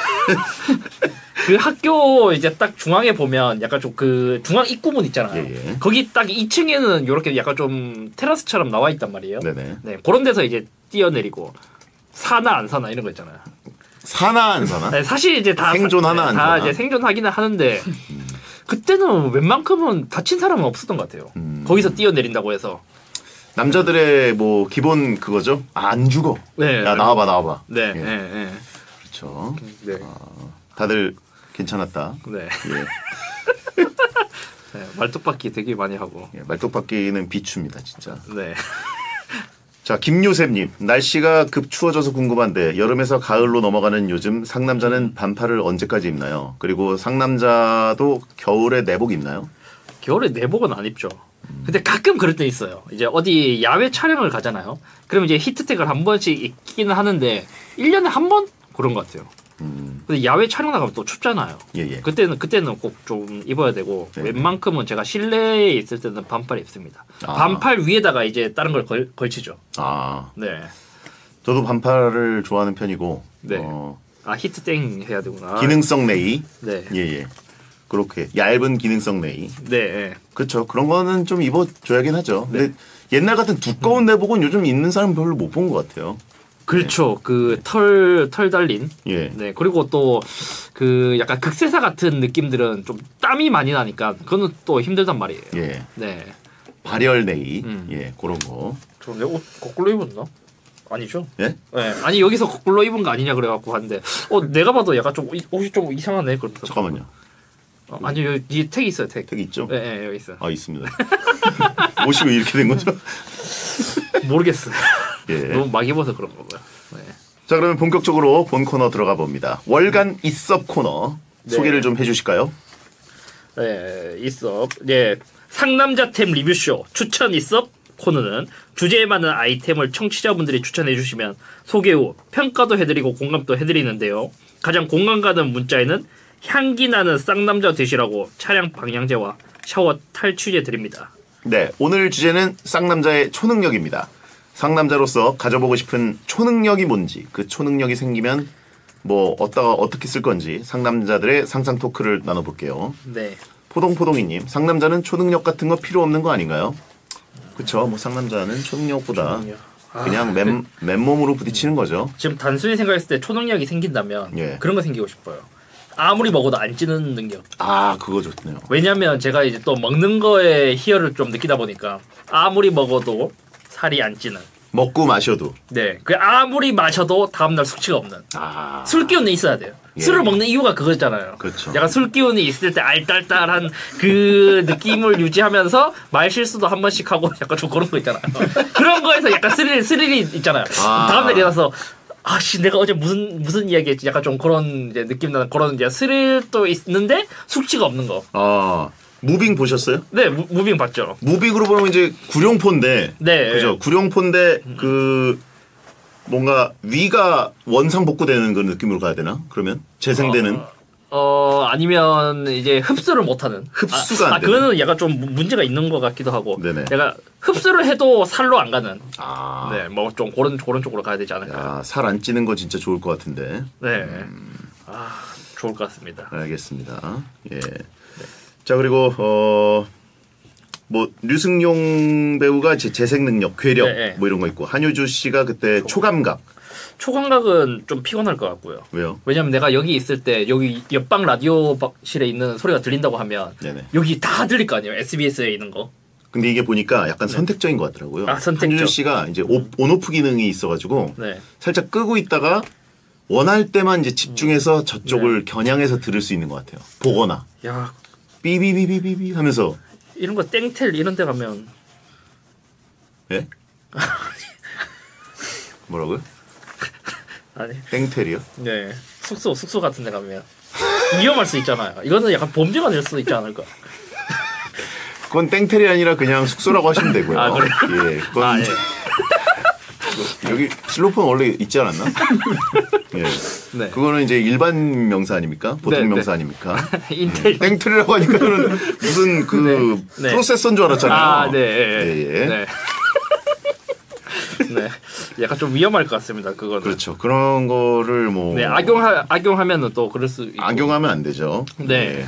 그 학교 이제 딱 중앙에 보면 약간 좀 그 중앙 입구문 있잖아요.
예, 예.
거기 딱 이 층에는 이렇게 약간 좀 테라스처럼 나와 있단 말이에요.
네네.
네, 그런 데서 이제 뛰어내리고 사나 안 사나 이런 거 있잖아요.
사나 안 사나?
네, 사실 이제 다
생존하나
사-
안
다
사나?
이제 생존하기는 하는데 그때는 웬만큼은 다친 사람은 없었던 것 같아요.
음.
거기서 뛰어내린다고 해서.
남자들의 뭐 기본 그거죠? 아, 안 죽어.
네,
야, 나와봐, 나와봐.
네,
예.
네, 네,
그렇죠.
네,
다들 괜찮았다.
네.
예.
네, 말뚝박기 되게 많이 하고.
예, 말뚝박기는 비추입니다, 진짜.
네.
자, 김요셉님. 날씨가 급 추워져서 궁금한데 여름에서 가을로 넘어가는 요즘 상남자는 반팔을 언제까지 입나요? 그리고 상남자도 겨울에 내복 입나요?
겨울에 내복은 안 입죠. 근데 가끔 그럴 때 있어요. 이제 어디 야외 촬영을 가잖아요. 그럼 이제 히트텍을 한 번씩 입기는 하는데 일 년에 한 번 그런 것 같아요.
음,
근데 야외 촬영 나가면 또 춥잖아요.
예, 예.
그때는 그때는 꼭 좀 입어야 되고
네.
웬만큼은 제가 실내에 있을 때는 반팔 입습니다.
아.
반팔 위에다가 이제 다른 걸 걸, 걸치죠.
아,
네.
저도 반팔을 좋아하는 편이고,
네.
어,
아 히트땡 해야 되구나.
기능성 네이.
네.
예, 예. 그렇게 얇은 기능성 네이.
네.
그렇죠. 그런 거는 좀 입어줘야긴 하죠. 근데 옛날 같은 두꺼운 내복은 요즘 입는 사람 별로 못 본 것 같아요.
그렇죠. 그 털 털 달린.
예.
네. 그리고 또 그 약간 극세사 같은 느낌들은 좀 땀이 많이 나니까 그거는 또 힘들단 말이에요.
예.
네.
발열 네이.
음.
예, 그런 거.
저 내 옷 거꾸로 입었나? 아니죠.
예?
네. 아니 여기서 거꾸로 입은 거 아니냐 그래갖고 하는데 어 내가 봐도 약간 좀 이- 옷이 좀 이상하네. 그러면서.
잠깐만요.
어, 아니 여기 택 있어요. 택.
택 있죠?
네, 네 여기 있어. 요
아, 있습니다. 옷이 왜 이렇게 된 거죠?
모르겠어.
예.
너무 막 입어서 그런 거고요. 네.
자, 그러면 본격적으로 본 코너 들어가 봅니다. 월간 이섭 코너
네.
소개를 좀 해주실까요?
네, 있어. 네, 상남자템 리뷰쇼 추천 있어 코너는 주제에 맞는 아이템을 청취자분들이 추천해 주시면 소개 후 평가도 해드리고 공감도 해드리는데요. 가장 공감 가는 문자에는 향기 나는 쌍남자 되시라고 차량 방향제와 샤워 탈취제 드립니다.
네, 오늘 주제는 쌍남자의 초능력입니다. 상남자로서 가져보고 싶은 초능력이 뭔지, 그 초능력이 생기면 뭐 어디다가 어떻게 쓸 건지 상남자들의 상상 토크를 나눠볼게요.
네.
포동포동이님, 상남자는 초능력 같은 거 필요 없는 거 아닌가요? 그쵸. 뭐 상남자는 초능력보다
초능력. 아,
그냥 맨, 맨몸으로 부딪히는 거죠.
지금 단순히 생각했을 때 초능력이 생긴다면
예.
그런 거 생기고 싶어요. 아무리 먹어도 안 찌는 능력.
아, 그거 좋네요.
왜냐면 제가 이제 또 먹는 거에 희열을 좀 느끼다 보니까 아무리 먹어도 살이 안 찌는.
먹고 마셔도.
네. 그 아무리 마셔도 다음날 숙취가 없는.
아,
술 기운이 있어야 돼요.
예.
술을 먹는 이유가 그거잖아요.
그렇죠.
약간 술 기운이 있을 때 알딸딸한 그 느낌을 유지하면서 말 실수도 한 번씩 하고 약간 좀 그런 거 있잖아요. 그런 거에서 약간 스릴, 스릴이 있잖아요.
아.
다음날 일어나서 아씨 내가 어제 무슨 무슨 이야기했지 약간 좀 그런 이제 느낌 나는 그런 이제 스릴도 있는데 숙취가 없는 거.
아, 무빙 보셨어요?
네, 무, 무빙 봤죠.
무빙으로 보면 이제 구룡포인데.
네.
그죠. 구룡포인데 그 뭔가 위가 원상복구되는 그런 느낌으로 가야 되나? 그러면 재생되는.
어, 어 아니면 이제 흡수를 못하는
흡수가
아,
안
아
되는.
그거는 약간 좀 문제가 있는 것 같기도 하고.
네네.
내가 흡수를 해도 살로 안 가는.
아,
네, 뭐 좀 그런 그런 쪽으로 가야 되지 않을까.
야, 살 안 찌는 거 진짜 좋을 것 같은데.
네, 아 좋을 것 같습니다.
알겠습니다. 예. 자, 그리고 어. 뭐 류승용 배우가 제 재생 능력, 괴력
네, 네.
뭐 이런 거 있고 한효주 씨가 그때 초감각.
초감각은 좀 피곤할 것 같고요.
왜요?
왜냐면 내가 여기 있을 때 여기 옆방 라디오실에 있는 소리가 들린다고 하면
네네.
여기 다 들릴 거 아니에요. 에스비에스에 있는 거.
근데 이게 보니까 약간 선택적인 것 같더라고요.
아, 선택적.
한효주 씨가 이제 오, 온오프 기능이 있어가지고
네.
살짝 끄고 있다가 원할 때만 이제 집중해서
네.
저쪽을 겨냥해서 들을 수 있는 것 같아요. 보거나
야
삐비비비비비 하면서.
이런 거 땡텔 이런 데 가면
예? 뭐라고요?
아니
땡텔이요?
네 숙소 숙소 같은 데 가면 위험할 수 있잖아요. 이거는 약간 범죄가 될 수도 있지 않을까.
그건 땡텔이 아니라 그냥 숙소라고 하시면 되고요.
아, 그래요?
예, 그건
아 예.
여기 실로폰 원래 있지 않았나? 예.
네.
그거는 이제 일반 명사 아닙니까? 보통
네,
명사
네.
아닙니까?
인텔.
땡틀이라고 하니까는 무슨 그
네, 네.
프로세서인 줄 알았잖아요.
아, 네.
예, 예.
네. 네. 약간 좀 위험할 것 같습니다. 그거는.
그렇죠. 그런 거를 뭐
네, 악용하 악용하면은 또 그럴 수 있고.
악용하면 안 되죠.
네.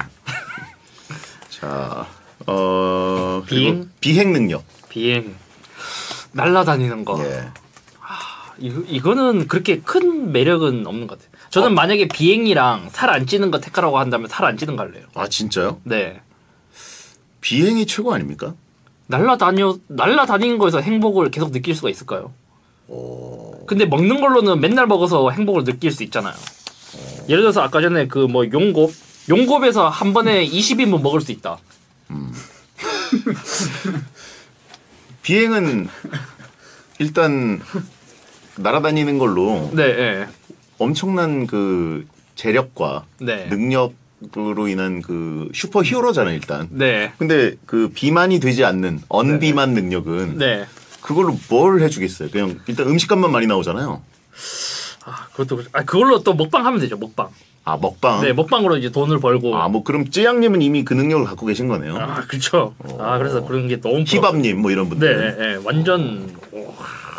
자, 어
비행?
그리고 비행 능력.
비행. 날아다니는 거.
예.
이거, 이거는 그렇게 큰 매력은 없는 것 같아요. 저는
어?
만약에 비행이랑 살 안 찌는 거 택하라고 한다면 살 안 찌는 거 할래요.
아 진짜요?
네.
비행이 최고 아닙니까?
날라다녀 날라다니는 거에서 행복을 계속 느낄 수가 있을까요?
오.
근데 먹는 걸로는 맨날 먹어서 행복을 느낄 수 있잖아요. 예를 들어서 아까 전에 그 뭐 용곱 용곱에서 한 번에 이십 인분 먹을 수 있다.
비행은 일단 날아다니는 걸로
네, 네.
엄청난 그 재력과
네.
능력으로 인한 그 슈퍼 히어로잖아요 일단.
네.
근데 그 비만이 되지 않는 언비만 능력은
네.
그걸로 뭘 해주겠어요? 그냥 일단 음식값만 많이 나오잖아요.
아, 그것도 그렇- 아 그걸로 또 먹방 하면 되죠. 먹방.
아 먹방.
네, 먹방으로 이제 돈을 벌고.
아 뭐 그럼 쯔양님은 이미 그 능력을 갖고 계신 거네요.
아, 그렇죠. 아, 그래서 그런 게 너무 부럽-
히밥님 뭐 이런
네,
분들.
네, 네. 완전 오,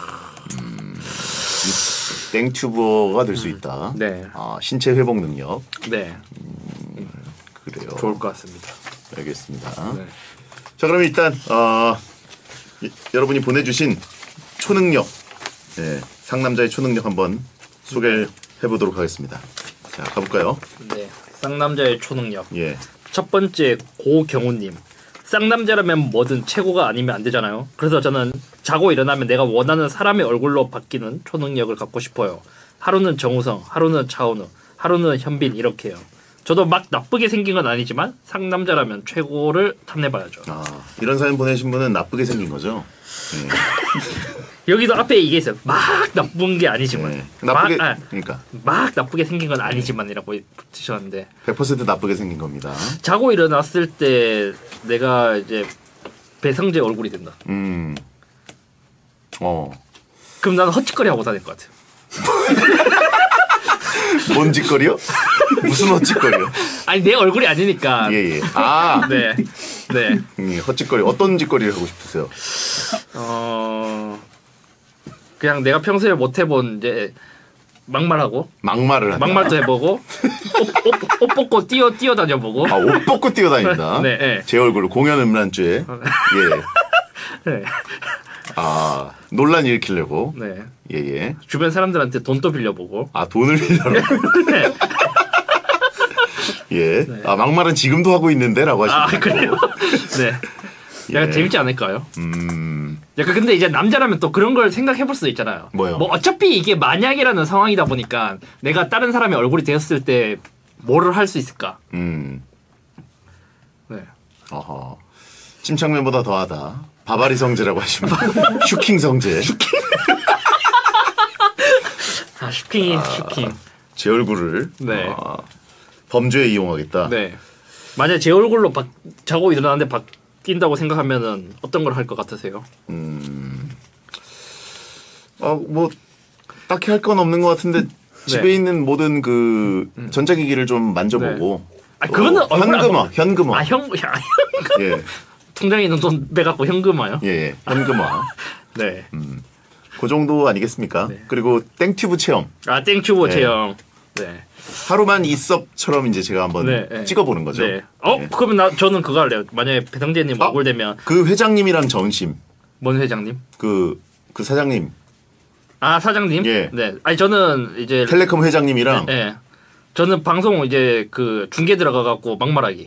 땡튜버가 될 수 있다.
네.
아 신체 회복 능력.
네.
그래요.
좋을 것 같습니다.
알겠습니다.
네.
자 그럼 일단 어, 이- 여러분이 보내주신 초능력, 네, 상남자의 초능력 한번 소개해 보도록 하겠습니다. 자 가볼까요?
네. 쌍남자의 초능력.
예.
첫 번째 고경우님. 쌍남자라면 뭐든 최고가 아니면 안 되잖아요. 그래서 저는 자고 일어나면 내가 원하는 사람의 얼굴로 바뀌는 초능력을 갖고 싶어요. 하루는 정우성, 하루는 차은우, 하루는 현빈 이렇게요. 저도 막 나쁘게 생긴 건 아니지만 상남자라면 최고를 탐내봐야죠.
아 이런 사연 보내신 분은 나쁘게 생긴 거죠?
여기도 앞에 이게 있어요. 막 나쁜 게 아니지만
네. 나쁘게
막, 아,
그러니까
막 나쁘게 생긴 건 아니지만이라고 붙이셨는데
백 퍼센트 나쁘게 생긴 겁니다.
자고 일어났을 때 내가 이제 배성재 얼굴이 된다.
음. 어.
그럼 나는 헛짓거리 하고 다닐 것 같아요.
뭔 짓거리요? 무슨 헛짓거리요?
아니 내 얼굴이 아니니까.
예예. 아.
네, 네.
음, 헛짓거리 어떤 짓거리를 하고 싶으세요?
어 그냥 내가 평소에 못 해본 이제 막말하고
막말을 한다.
막말도 해보고 옷, 옷, 옷 벗고 뛰어 뛰어 다녀보고.
아, 옷 벗고 뛰어다닌다.
네, 네.
제 얼굴로 공연 음란죄. 예.
네.
아, 논란 일으키려고.
네.
예, 예.
주변 사람들한테 돈도 빌려보고.
아, 돈을 빌려라.
네.
예. 아, 막말은 지금도 하고 있는데라고 하시네요.
아 그래요? 네. 약간
예.
재밌지 않을까요?
음.
약간 근데 이제 남자라면 또 그런 걸 생각해볼 수도 있잖아요.
뭐요?
뭐 어차피 이게 만약이라는 상황이다 보니까 내가 다른 사람의 얼굴이 되었을 때 뭐를 할 수 있을까?
음.
네.
어허. 침착맨보다 더하다. 바바리 성제라고 하시면 슈킹 성제.
아 슈킹이 슈킹.
제 얼굴을
네.
아, 범죄에 이용하겠다.
네. 만약 제 얼굴로 바, 자고 일어나는데 바뀐다고 생각하면은 어떤 걸 할 것 같으세요?
음. 아, 뭐 딱히 할 건 없는 것 같은데 집에 있는 모든 그 전자기기를 좀 만져보고.
아 그거는
어,
얼굴
현금화,
안-
현금화.
아 현, 야,
예,
통장에 있는 돈 빼갖고 현금화요?
예, 예, 현금화.
네.
그 정도 아니겠습니까?
네.
그리고 땡튜브 체험.
아 땡큐브
네.
체형. 네.
하루만 이섭처럼 이제 제가 한번
네, 네.
찍어보는 거죠.
네. 어
네.
그러면 나 저는 그거 할래요. 만약에 배성재님
아.
얼굴 되면
그 회장님이랑 전심.
뭔 회장님?
그, 그 사장님.
아 사장님?
예.
네. 아니 저는 이제
텔레콤 회장님이랑.
예. 저는 방송 이제 그 중계 들어가 갖고 막말하기.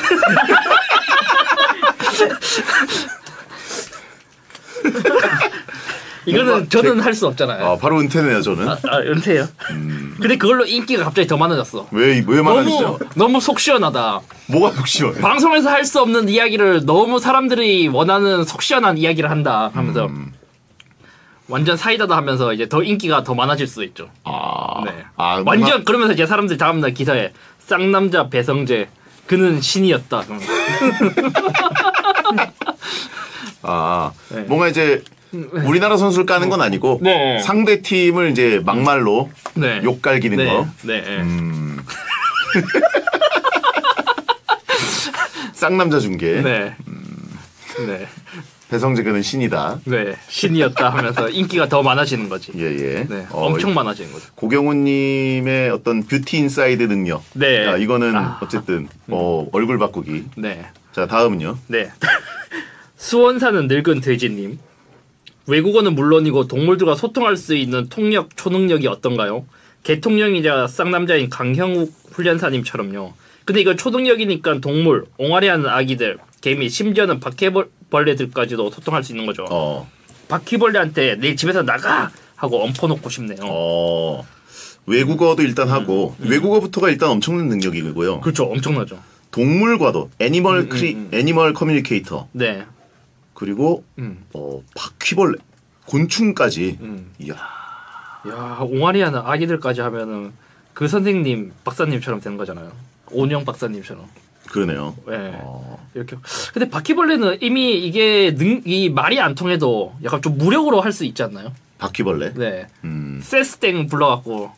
이거는
뭔가
저는
제-
할 수 없잖아요.
아, 바로 은퇴네요, 저는.
아, 아 은퇴요. 근데 그걸로 인기가 갑자기 더 많아졌어.
왜, 왜
너무
많아지죠?
너무 속 시원하다.
뭐가 속 시원해?
방송에서 할 수 없는 이야기를 너무 사람들이 원하는 속 시원한 이야기를 한다 하면서
음.
완전 사이다다 하면서 이제 더 인기가 더 많아질 수도 있죠.
아,
네.
아, 뭔가-
완전 그러면서 이제 사람들이 다음날 기사에 쌍남자 배성재 그는 신이었다.
아,
네.
뭔가 이제 우리나라 선수를 까는 건 아니고
네.
상대 팀을 이제 막말로
네.
욕 갈기는
네.
거.
네. 네.
음. 쌍남자 중계.
네. 네.
배성재 그는 신이다.
네. 신이었다 하면서 인기가 더 많아지는 거지.
예, 예.
네.
어,
엄청 많아지는 거죠.
고경훈님의 어떤 뷰티 인사이드 능력.
네.
야, 이거는
아.
어쨌든 어, 얼굴 바꾸기.
네.
자, 다음은요.
네. 수원 사는 늙은 돼지님. 외국어는 물론이고 동물들과 소통할 수 있는 통역, 초능력이 어떤가요? 개통령이자 쌍남자인 강형욱 훈련사님처럼요. 근데 이거 초능력이니까 동물, 옹알이하는 아기들, 개미, 심지어는 바퀴벌레들까지도 소통할 수 있는 거죠.
어.
바퀴벌레한테 내일 집에서 나가! 하고 엎어놓고 싶네요.
어. 외국어도 일단 하고 외국어부터가 일단 엄청난 능력이고요.
그렇죠. 엄청나죠.
동물과도 애니멀
음,
크리
음,
애니멀 커뮤니케이터
네.
그리고
음.
어, 바퀴벌레, 곤충까지.
음.
이야.
야, 옹알이하는 아기들까지 하면은 그 선생님, 박사님처럼 되는 거잖아요. 온영 박사님처럼.
그러네요.
네.
어.
이렇게. 근데 바퀴벌레는 이미 이게 능, 이 말이 안 통해도 약간 좀 무력으로 할 수 있지 않나요?
바퀴벌레.
네.
음.
세스땡 불러갖고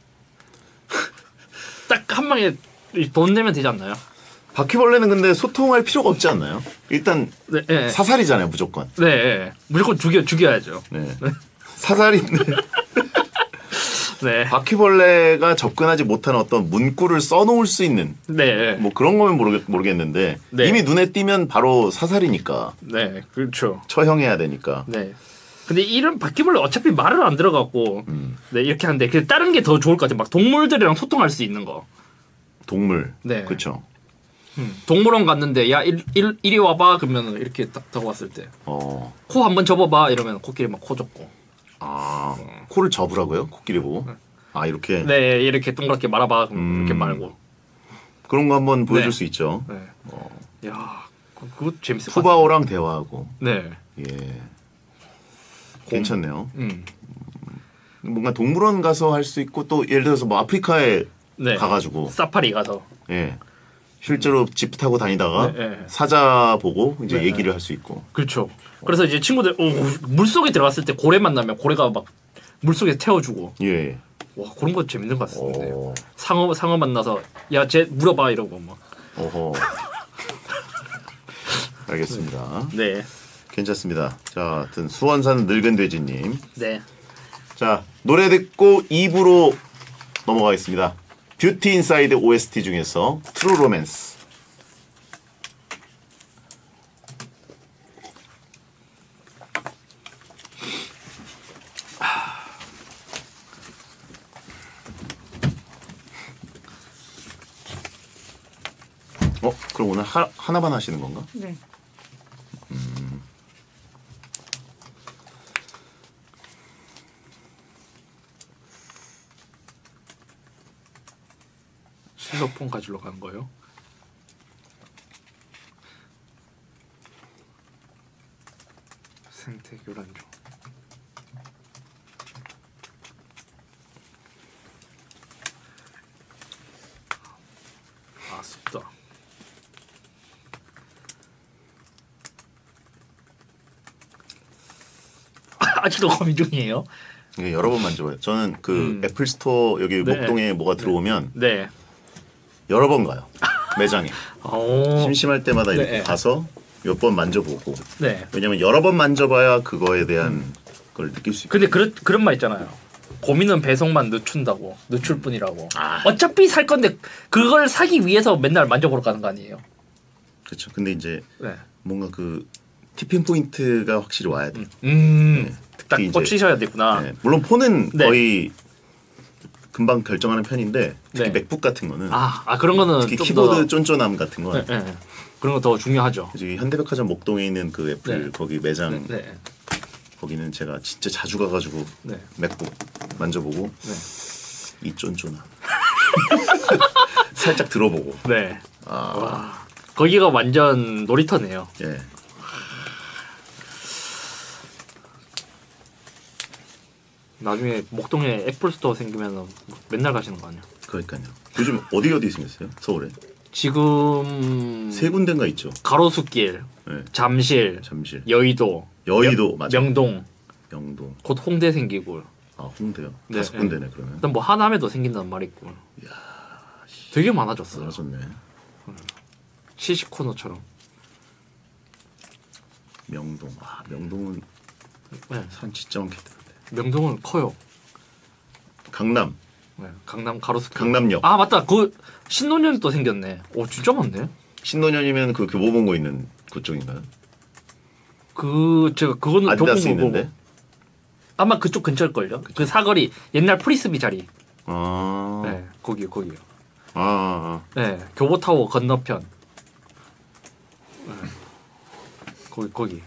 딱 한 방에 돈 내면 되지 않나요?
바퀴벌레는 근데 소통할 필요가 없지 않나요? 일단
네. 네.
사살이잖아요, 무조건.
네, 네. 무조건 죽여 죽여야죠.
네. 사살인데
네.
바퀴벌레가 접근하지 못하는 어떤 문구를 써놓을 수 있는
네.
뭐 그런 거면 모르겠, 모르겠는데
네.
이미 눈에 띄면 바로 사살이니까
네. 그렇죠.
처형해야 되니까.
네. 근데 이런 바퀴벌레 어차피 말을 안 들어갖고
음.
네 이렇게 하는데 그 다른 게 더 좋을 것 같아요. 막 동물들이랑 소통할 수 있는 거.
동물.
네.
그렇죠.
음. 동물원 갔는데 야 일, 일, 이리 와봐 그러면 이렇게 딱 다가왔을 때
어.
코 한번 접어봐 이러면 코끼리 막 코 접고
아, 코를 접으라고요? 코끼리 보고. 아, 이렇게.
네 이렇게 동그랗게 말아봐 그럼
음.
이렇게 말고
그런 거 한번 보여줄
네.
수 있죠.
네. 야 그- 그거 재밌을 것 같아요.
푸바오랑 대화하고.
네.
예. 괜찮네요.
음.
뭔가 동물원 가서 할 수 있고 또 예를 들어서 뭐 아프리카에
네.
가가지고
사파리 가서
예. 실제로 지프 타고 다니다가
네, 네.
사자 보고 이제
네,
얘기를 할 수 있고.
그렇죠. 그래서 이제 친구들 어, 물속에 들어갔을 때 고래 만나면 고래가 막 물속에 태워주고
예.
와 그런 거 재밌는 것 같은데
어.
상어 상어 만나서 야 쟤 물어봐 이러고 막
어허. 알겠습니다.
네.
괜찮습니다. 자, 하여튼 수원 사는 늙은 돼지님.
네.
자, 노래 듣고 이 부로 넘어가겠습니다. 뷰티 인사이드 오에스티 중에서 트루 로맨스. 어? 그럼 오늘 하, 하나만 하시는 건가?
네.
실로폰 가지러 가는 거예요? 생태 교란조. 아쉽다. 아직도 고민 중이에요?
이게 여러 번 만져봐요. 저는 그
음.
애플 스토어 여기
네.
목동에 뭐가 들어오면
네.
여러 번 가요. 매장에.
오.
심심할 때마다 이렇게
네.
가서 몇 번 만져보고.
네.
왜냐면 여러 번 만져봐야 그거에 대한 걸 느낄 수 있고.
근데 그런 그런 말 있잖아요. 고민은 배송만 늦춘다고, 늦출 뿐이라고.
아.
어차피 살 건데 그걸 사기 위해서 맨날 만져보러 가는 거 아니에요?
그렇죠. 근데 이제
네.
뭔가 그 티핑 포인트가 확실히 와야 돼.
음. 딱
특히 이제-
꽂히셔야 되구나.
네. 물론 폰은
네.
거의 금방 결정하는 편인데 특히
네.
맥북 같은 거는
아, 아 그런 거는
특히
좀
키보드
더,
쫀쫀함 같은 건
네, 네. 그런 거 더 중요하죠.
저기 현대백화점 목동에 있는 그 애플
네.
거기 매장
네, 네,
거기는 제가 진짜 자주 가가지고
네.
맥북 만져보고
네.
이 쫀쫀함 살짝 들어보고
네.
아,
와, 거기가 완전 놀이터네요.
예.
나중에 목동에 애플 스토어 생기면 맨날 가시는 거 아니야?
그러니까요. 요즘 어디 어디 생겼어요? 서울에
지금
세 군데가 있죠.
가로수길,
네.
잠실,
잠실,
여의도,
여의도
명-
맞아.
명동,
명동,
곧 홍대 생기고,
아 홍대요.
네,
다섯
네.
군데네 그러면.
일단 뭐 하남에도 생긴다는 말이 있고, 되게 많아졌어요.
많아졌네.
시식 코너처럼.
명동, 아 명동은
네.
사람 진짜 많겠다.
명동은 커요.
강남,
네. 강남 가로수길.
강남역.
아 맞다. 그 신논현이 또 생겼네. 오 진짜 많네.
신논현이면 그 교보본고 있는 그쪽인가요?
그 제가 그거는
아디다스
교보문고
있는데.
보고. 아마 그쪽 근처일 걸요. 그 사거리 옛날 프리스비 자리.
아,
네, 거기 거기요.
아, 아,
네, 교보타워 건너편. 네. 거기 거기.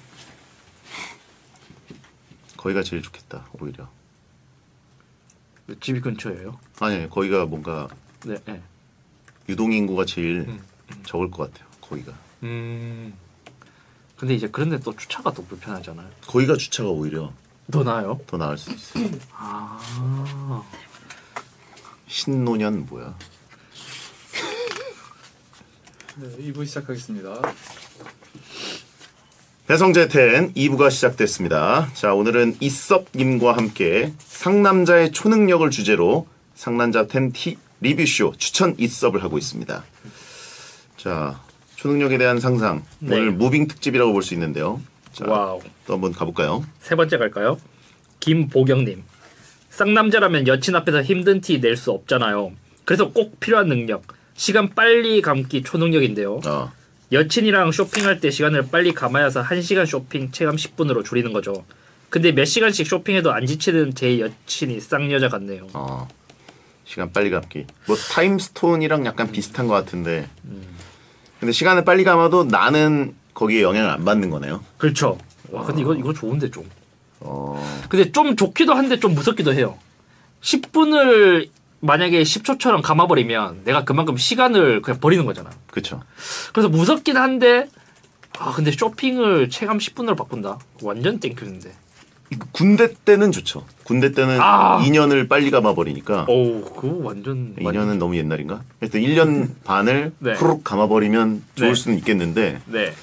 거기가 제일 좋겠다. 오히려.
집이 근처예요.
아니, 거기가 뭔가
네, 네.
유동 인구가 제일
음,
적을 것 같아요. 거기가.
음. 근데 이제 그런데 또 주차가 또 불편하잖아요.
거기가 주차가 오히려
더 나아요?
더 나을 수 있어요.
아.
신논현 뭐야?
네, 이 부 시작하겠습니다.
배성재 텐 이 부가 시작됐습니다. 자, 오늘은 이섭님과 함께 상남자의 초능력을 주제로 상남자 텐 티 리뷰쇼 추천 이섭을 하고 있습니다. 자, 초능력에 대한 상상.
네.
오늘 무빙 특집이라고 볼 수 있는데요. 자,
와우.
또 한번 가볼까요?
세 번째 갈까요? 김보경님. 쌍남자라면 여친 앞에서 힘든 티 낼 수 없잖아요. 그래서 꼭 필요한 능력. 시간 빨리 감기 초능력인데요.
아,
여친이랑 쇼핑할 때 시간을 빨리 감아야 해서 한 시간 쇼핑 체감 십 분으로 줄이는 거죠. 근데 몇 시간씩 쇼핑해도 안 지치는 제 여친이 쌍여자 같네요.
어, 시간 빨리 감기. 뭐 타임스톤이랑 약간 비슷한 것 같은데. 근데 시간을 빨리 감아도 나는 거기에 영향을 안 받는 거네요.
그렇죠. 와 근데 이거 이거 좋은데 좀.
어,
근데 좀 좋기도 한데 좀 무섭기도 해요. 십 분을 만약에 십 초처럼 감아버리면 내가 그만큼 시간을 그냥 버리는 거잖아.
그렇죠.
그래서 무섭긴 한데 아 근데 쇼핑을 체감 십 분으로 바꾼다. 완전 땡큐인데.
군대 때는 좋죠. 군대 때는
아.
이 년을 빨리 감아버리니까.
어우 그거 완전
이 년은 너무 옛날인가? 하여튼 일 년 반을
네.
후룩 감아버리면 좋을
네.
수는 있겠는데.
네.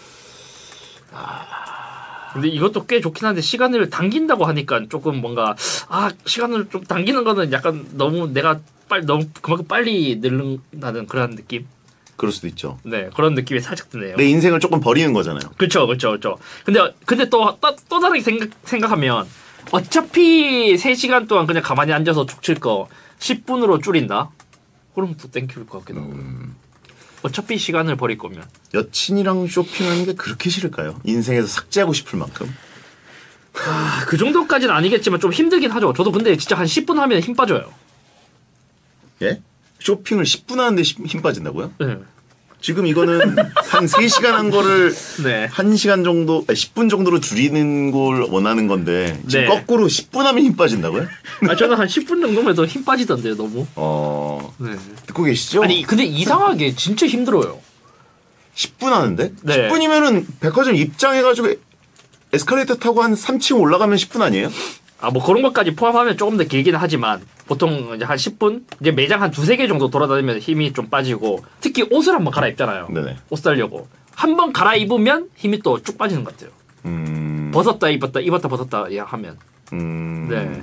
근데 이것도 꽤 좋긴 한데 시간을 당긴다고 하니까 조금 뭔가 아 시간을 좀 당기는 거는 약간 너무 내가 빨리 너무 그만큼 빨리 늘는다는 그런 느낌.
그럴 수도 있죠.
네 그런 느낌이 살짝 드네요.
내 인생을 조금 버리는 거잖아요.
그렇죠, 그렇죠, 그렇죠. 근데 근데 또 또 다르게 생각 생각하면 어차피 세 시간 동안 그냥 가만히 앉아서 쭉 칠 거 십 분으로 줄인다? 그럼 또 땡큐일 것 같기도 하고.
음.
어차피 시간을 버릴 거면.
여친이랑 쇼핑하는 게 그렇게 싫을까요? 인생에서 삭제하고 싶을 만큼.
아, 그 정도까지는 아니겠지만 좀 힘들긴 하죠. 저도 근데 진짜 한 십 분 하면 힘 빠져요.
예? 쇼핑을 십 분 하는데 힘 빠진다고요?
네.
지금 이거는 한 세 시간 한 거를
네.
한 시간 정도, 아니, 십 분 정도로 줄이는 걸 원하는 건데 지금
네.
거꾸로 십 분 하면 힘 빠진다고요?
아, 저는 한 십 분 정도면 더 힘 빠지던데요, 너무.
어,
네.
듣고 계시죠?
아니, 근데 이상하게 진짜 힘들어요.
십 분 하는데?
네.
십 분이면은 백화점 입장해가지고 에스컬레이터 타고 한 삼 층 올라가면 십 분 아니에요?
아, 뭐 그런 것까지 포함하면 조금 더 길긴 하지만 보통 이제 한 십 분? 이제 매장 한 두세 개 정도 돌아다니면 힘이 좀 빠지고 특히 옷을 한번 갈아입잖아요.
네네.
옷 사려고. 한 번 갈아입으면 힘이 또 쭉 빠지는 것 같아요.
음.
벗었다 입었다 입었다 벗었다 야 하면.
음.
네.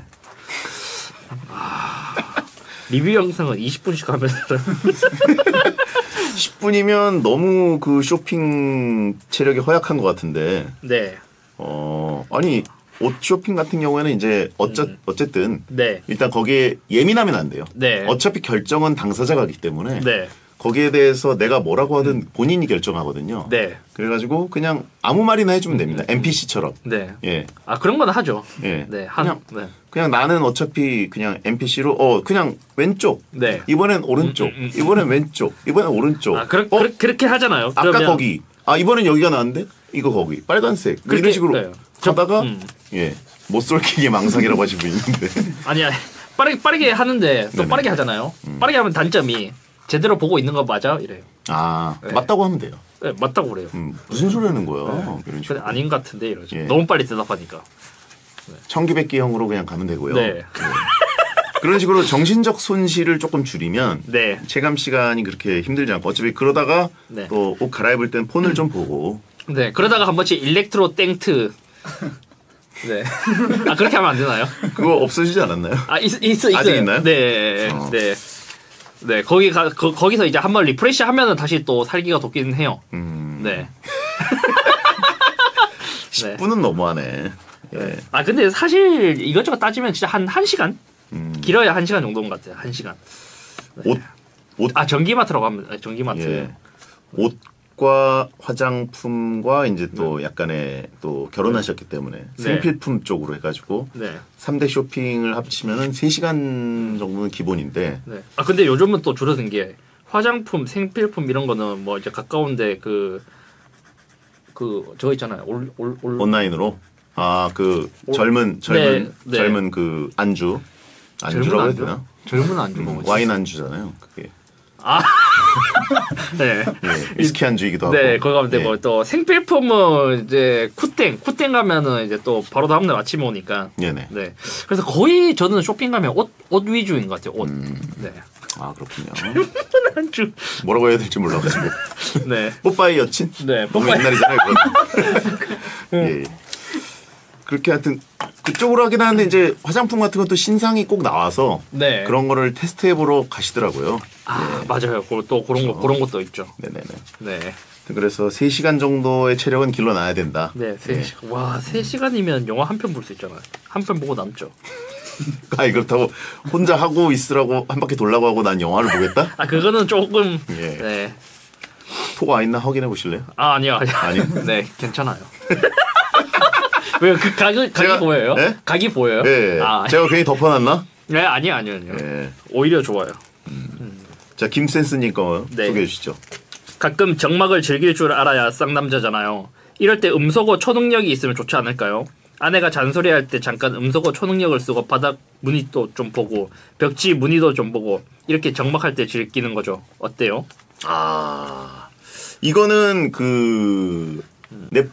아, 리뷰 영상은 이십 분씩 하면
십 분이면 너무 그 쇼핑 체력이 허약한 것 같은데.
네.
어, 아니, 옷 쇼핑 같은 경우에는 이제 어쩌,
음.
어쨌든
네.
일단 거기에 예민하면 안 돼요.
네.
어차피 결정은 당사자가 하기 때문에
네.
거기에 대해서 내가 뭐라고 하든 본인이 결정하거든요.
네.
그래가지고 그냥 아무 말이나 해주면 됩니다. 엠피씨처럼.
네.
예.
아, 그런 건 하죠.
예.
네. 한
그냥,
네.
그냥 나는 어차피 그냥 엠피씨로 어 그냥 왼쪽.
네.
이번엔 오른쪽.
음, 음, 음.
이번엔 왼쪽. 이번엔 오른쪽.
아, 그렇,
어?
그렇, 그렇게 하잖아요.
아까
그러면-
거기. 아 이번엔 여기가 나왔는데 이거 거기. 빨간색. 뭐
그렇게-
이런 식으로
네. 저-
하다가
음.
예. 못 솔기게 망상이라고 하신 분 있는데.
아니야. 빠르게 빠르게 하는데 또
네네.
빠르게 하잖아요.
음.
빠르게 하면 단점이 제대로 보고 있는 거 맞아? 이래요.
아
네.
맞다고 하면 돼요.
네, 맞다고 그래요.
음, 무슨 소리 하는 거야? 이런
근데
식으로.
아닌 것 같은데 이러죠.
예.
너무 빨리 대답하니까.
청기백기형으로 그냥 가면 되고요.
네.
그런 식으로 정신적 손실을 조금 줄이면
네.
체감 시간이 그렇게 힘들지 않고 어차피 그러다가
네.
또 옷 갈아입을 땐 폰을 좀 보고
네. 그러다가 한 번씩 일렉트로 땡트. 네. 아, 그렇게 하면 안 되나요?
그거 없어지지 않았나요?
아, 있, 있, 있어요.
아직 있나요?
네.
어.
네. 네. 거기 가, 거, 거기서 이제 한번 리프레시 하면은 다시 또 살기가 돋기는 해요.
음,
네.
십 분은 너무하네. 예.
아, 근데 사실 이것저것 따지면 진짜 한 1시간?
음,
길어야 한 시간 정도인 것 같아요. 한 시간.
옷, 옷,
아, 전기마트라고 하면, 아, 전기마트.
예. 옷과 화장품과 이제 또 약간의 또 결혼하셨기 때문에
네.
생필품 쪽으로 해가지고
네.
삼 대 쇼핑을 합치면은 세 시간 정도는 기본인데
네. 아, 근데 요즘은 또 줄어든 게 화장품, 생필품 이런 거는 뭐 이제 가까운데 그, 그, 저거 있잖아요. 올, 올, 올.
온라인으로 아 그
오-
젊은 젊은
네, 네.
젊은 그 안주
젊은
안주라고 해야
안주?
되나?
젊은 안주
음,
먹었지.
와인 안주잖아요. 그게
네.
예, 위스키 안주이기도 하고.
네, 거기 가면 되고
예.
또 생필품은 이제 쿠땡, 쿠땡 가면은 이제 또 바로 다음날 아침에 오니까.
네네.
네. 그래서 거의 저는 쇼핑 가면 옷, 옷 위주인 것 같아요. 옷.
음,
네.
아 그렇군요.
안주.
뭐라고 해야 될지 몰라가지고
네.
뽀빠이 여친?
네.
너무
뽀빠이.
옛날이잖아요. 그건. 예. 그렇게 하여튼 그쪽으로 하긴 하는데 이제 화장품 같은 것도 신상이 꼭 나와서
네.
그런 거를 테스트해 보러 가시더라고요.
아, 맞아요. 그- 또 그런 거, 그런 것도 있죠.
네네네.
네.
그래서 세 시간 정도의 체력은 길러놔야 된다.
네, 세 시간. 와, 세 시간이면 영화 한 편 볼 수 있잖아요. 한 편 보고 남죠.
아니 그렇다고 혼자 하고 있으라고 한 바퀴 돌라고 하고 난 영화를 보겠다?
아, 그거는 조금.
예.
네.
토가 있나 확인해 보실래요?
아, 아니요, 아니요.
아니요?
네, 괜찮아요. 왜요? 그 각이, 각이
제가-
보여요?
예?
각이 보여요?
예.
아,
제가 괜히 덮어놨나?
네, 아니요, 아니요, 아니요.
예.
오히려 좋아요.
자 김센스님 거
네.
소개해 주시죠.
가끔 정막을 즐길 줄 알아야 쌍남자잖아요. 이럴 때 음소거 초능력이 있으면 좋지 않을까요? 아내가 잔소리할 때 잠깐 음소거 초능력을 쓰고 바닥 무늬도 좀 보고 벽지 무늬도 좀 보고 이렇게 정막할 때 즐기는 거죠. 어때요?
아 이거는 그 넷,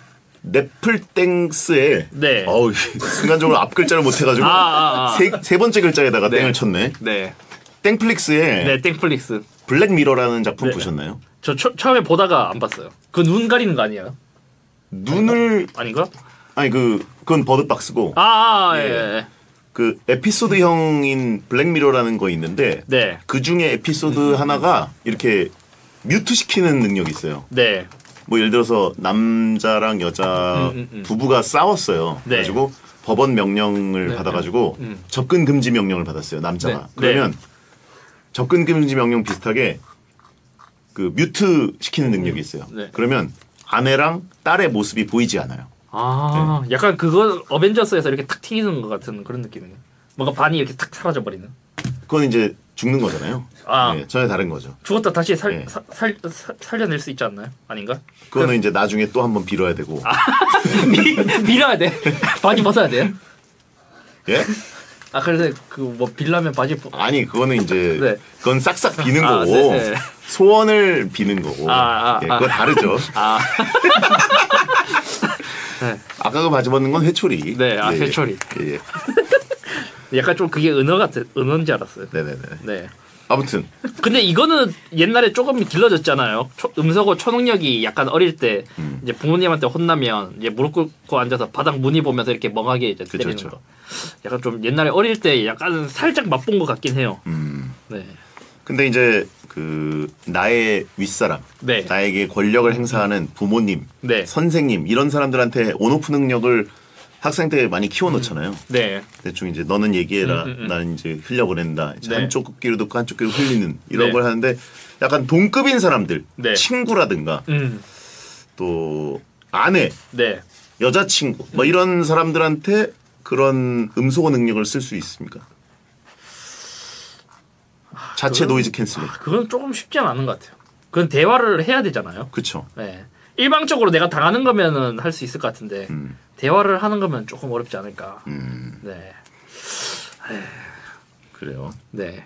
넷플땡스의
네.
어우 순간적으로 앞 글자를 못해가지고
아, 아, 아.
세, 세 번째 글자에다가
네.
땡을 쳤네.
네.
땡플릭스의
네, 땡플릭스.
블랙미러라는 작품
네.
보셨나요?
저 처, 처음에 보다가 안 봤어요. 그 눈 가리는 거 아니에요?
눈을
아닌가?
아니 그 그건 버드박스고
아, 아 예.
예.
예.
그 에피소드형인 블랙미러라는 거 있는데
네.
그 중에 에피소드 하나가 이렇게 뮤트 시키는 능력이 있어요.
네.
뭐 예를 들어서 남자랑 여자
음, 음, 음.
부부가 싸웠어요.
네.
그래가지고 법원 명령을
네,
받아가지고
음.
접근 금지 명령을 받았어요. 남자가.
네.
그러면
네.
접근 금지 명령 비슷하게 그 뮤트 시키는 능력이 있어요.
네.
그러면 아내랑 딸의 모습이 보이지 않아요.
아, 약간 그거 어벤져스에서 이렇게 탁 튀기는 것 같은 그런 느낌이네. 뭔가 반이 이렇게 탁 사라져 버리는.
그건 이제 죽는 거잖아요.
아.
네, 전혀 다른 거죠.
죽었다 다시 살,
네.
사, 살, 살 살려낼 수 있지 않나요? 아닌가?
그거는 이제 나중에 또 한 번 빌어야 되고.
미, 밀어야 돼. 바지 벗어야 돼요.
예?
아 그래서 그 뭐 빌라면 바지 벗...
아니 그거는 이제
네.
그건 싹싹 비는
아,
거고
네, 네.
소원을 비는 거고.
아, 아,
예,
아.
그거 다르죠.
아. 네.
아까 그 바지 벗는 건 회초리.
네, 아,
예,
회초리.
예, 예.
약간 좀 그게 은어 같은 은어인 줄 알았어요.
네네네.
네.
아무튼
근데 이거는 옛날에 조금 길러졌잖아요. 초, 음서고 초능력이 약간 어릴 때
음.
이제 부모님한테 혼나면 이제 무릎 꿇고 앉아서 바닥 무늬 보면서 이렇게 멍하게 이제
그쵸,
때리는
그쵸.
거. 약간 좀 옛날에 어릴 때 약간 살짝 맛본 것 같긴 해요.
음.
네.
근데 이제 그 나의 윗사람,
네.
나에게 권력을 행사하는 부모님,
네.
선생님 이런 사람들한테 온오프 능력을 학생 때 많이 키워놓잖아요.
네.
대충 이제 너는 얘기해라,
음, 음, 음.
나는 이제 흘려보낸다. 이제
네.
한쪽 귀로 듣고 한쪽 귀로 흘리는 이런
네.
걸 하는데 약간 동급인 사람들,
네.
친구라든가
음.
또 아내,
네.
여자친구 뭐 이런 사람들한테 그런 음소거 능력을 쓸 수 있습니까? 자체
그건-
노이즈 캔슬링.
아, 그건 조금 쉽지 않은 것 같아요. 그건 대화를 해야 되잖아요.
그쵸.
네. 일방적으로 내가 당하는 거면은 할 수 있을 것 같은데
음.
대화를 하는 거면 조금 어렵지 않을까.
음,
네.
그래요.
네.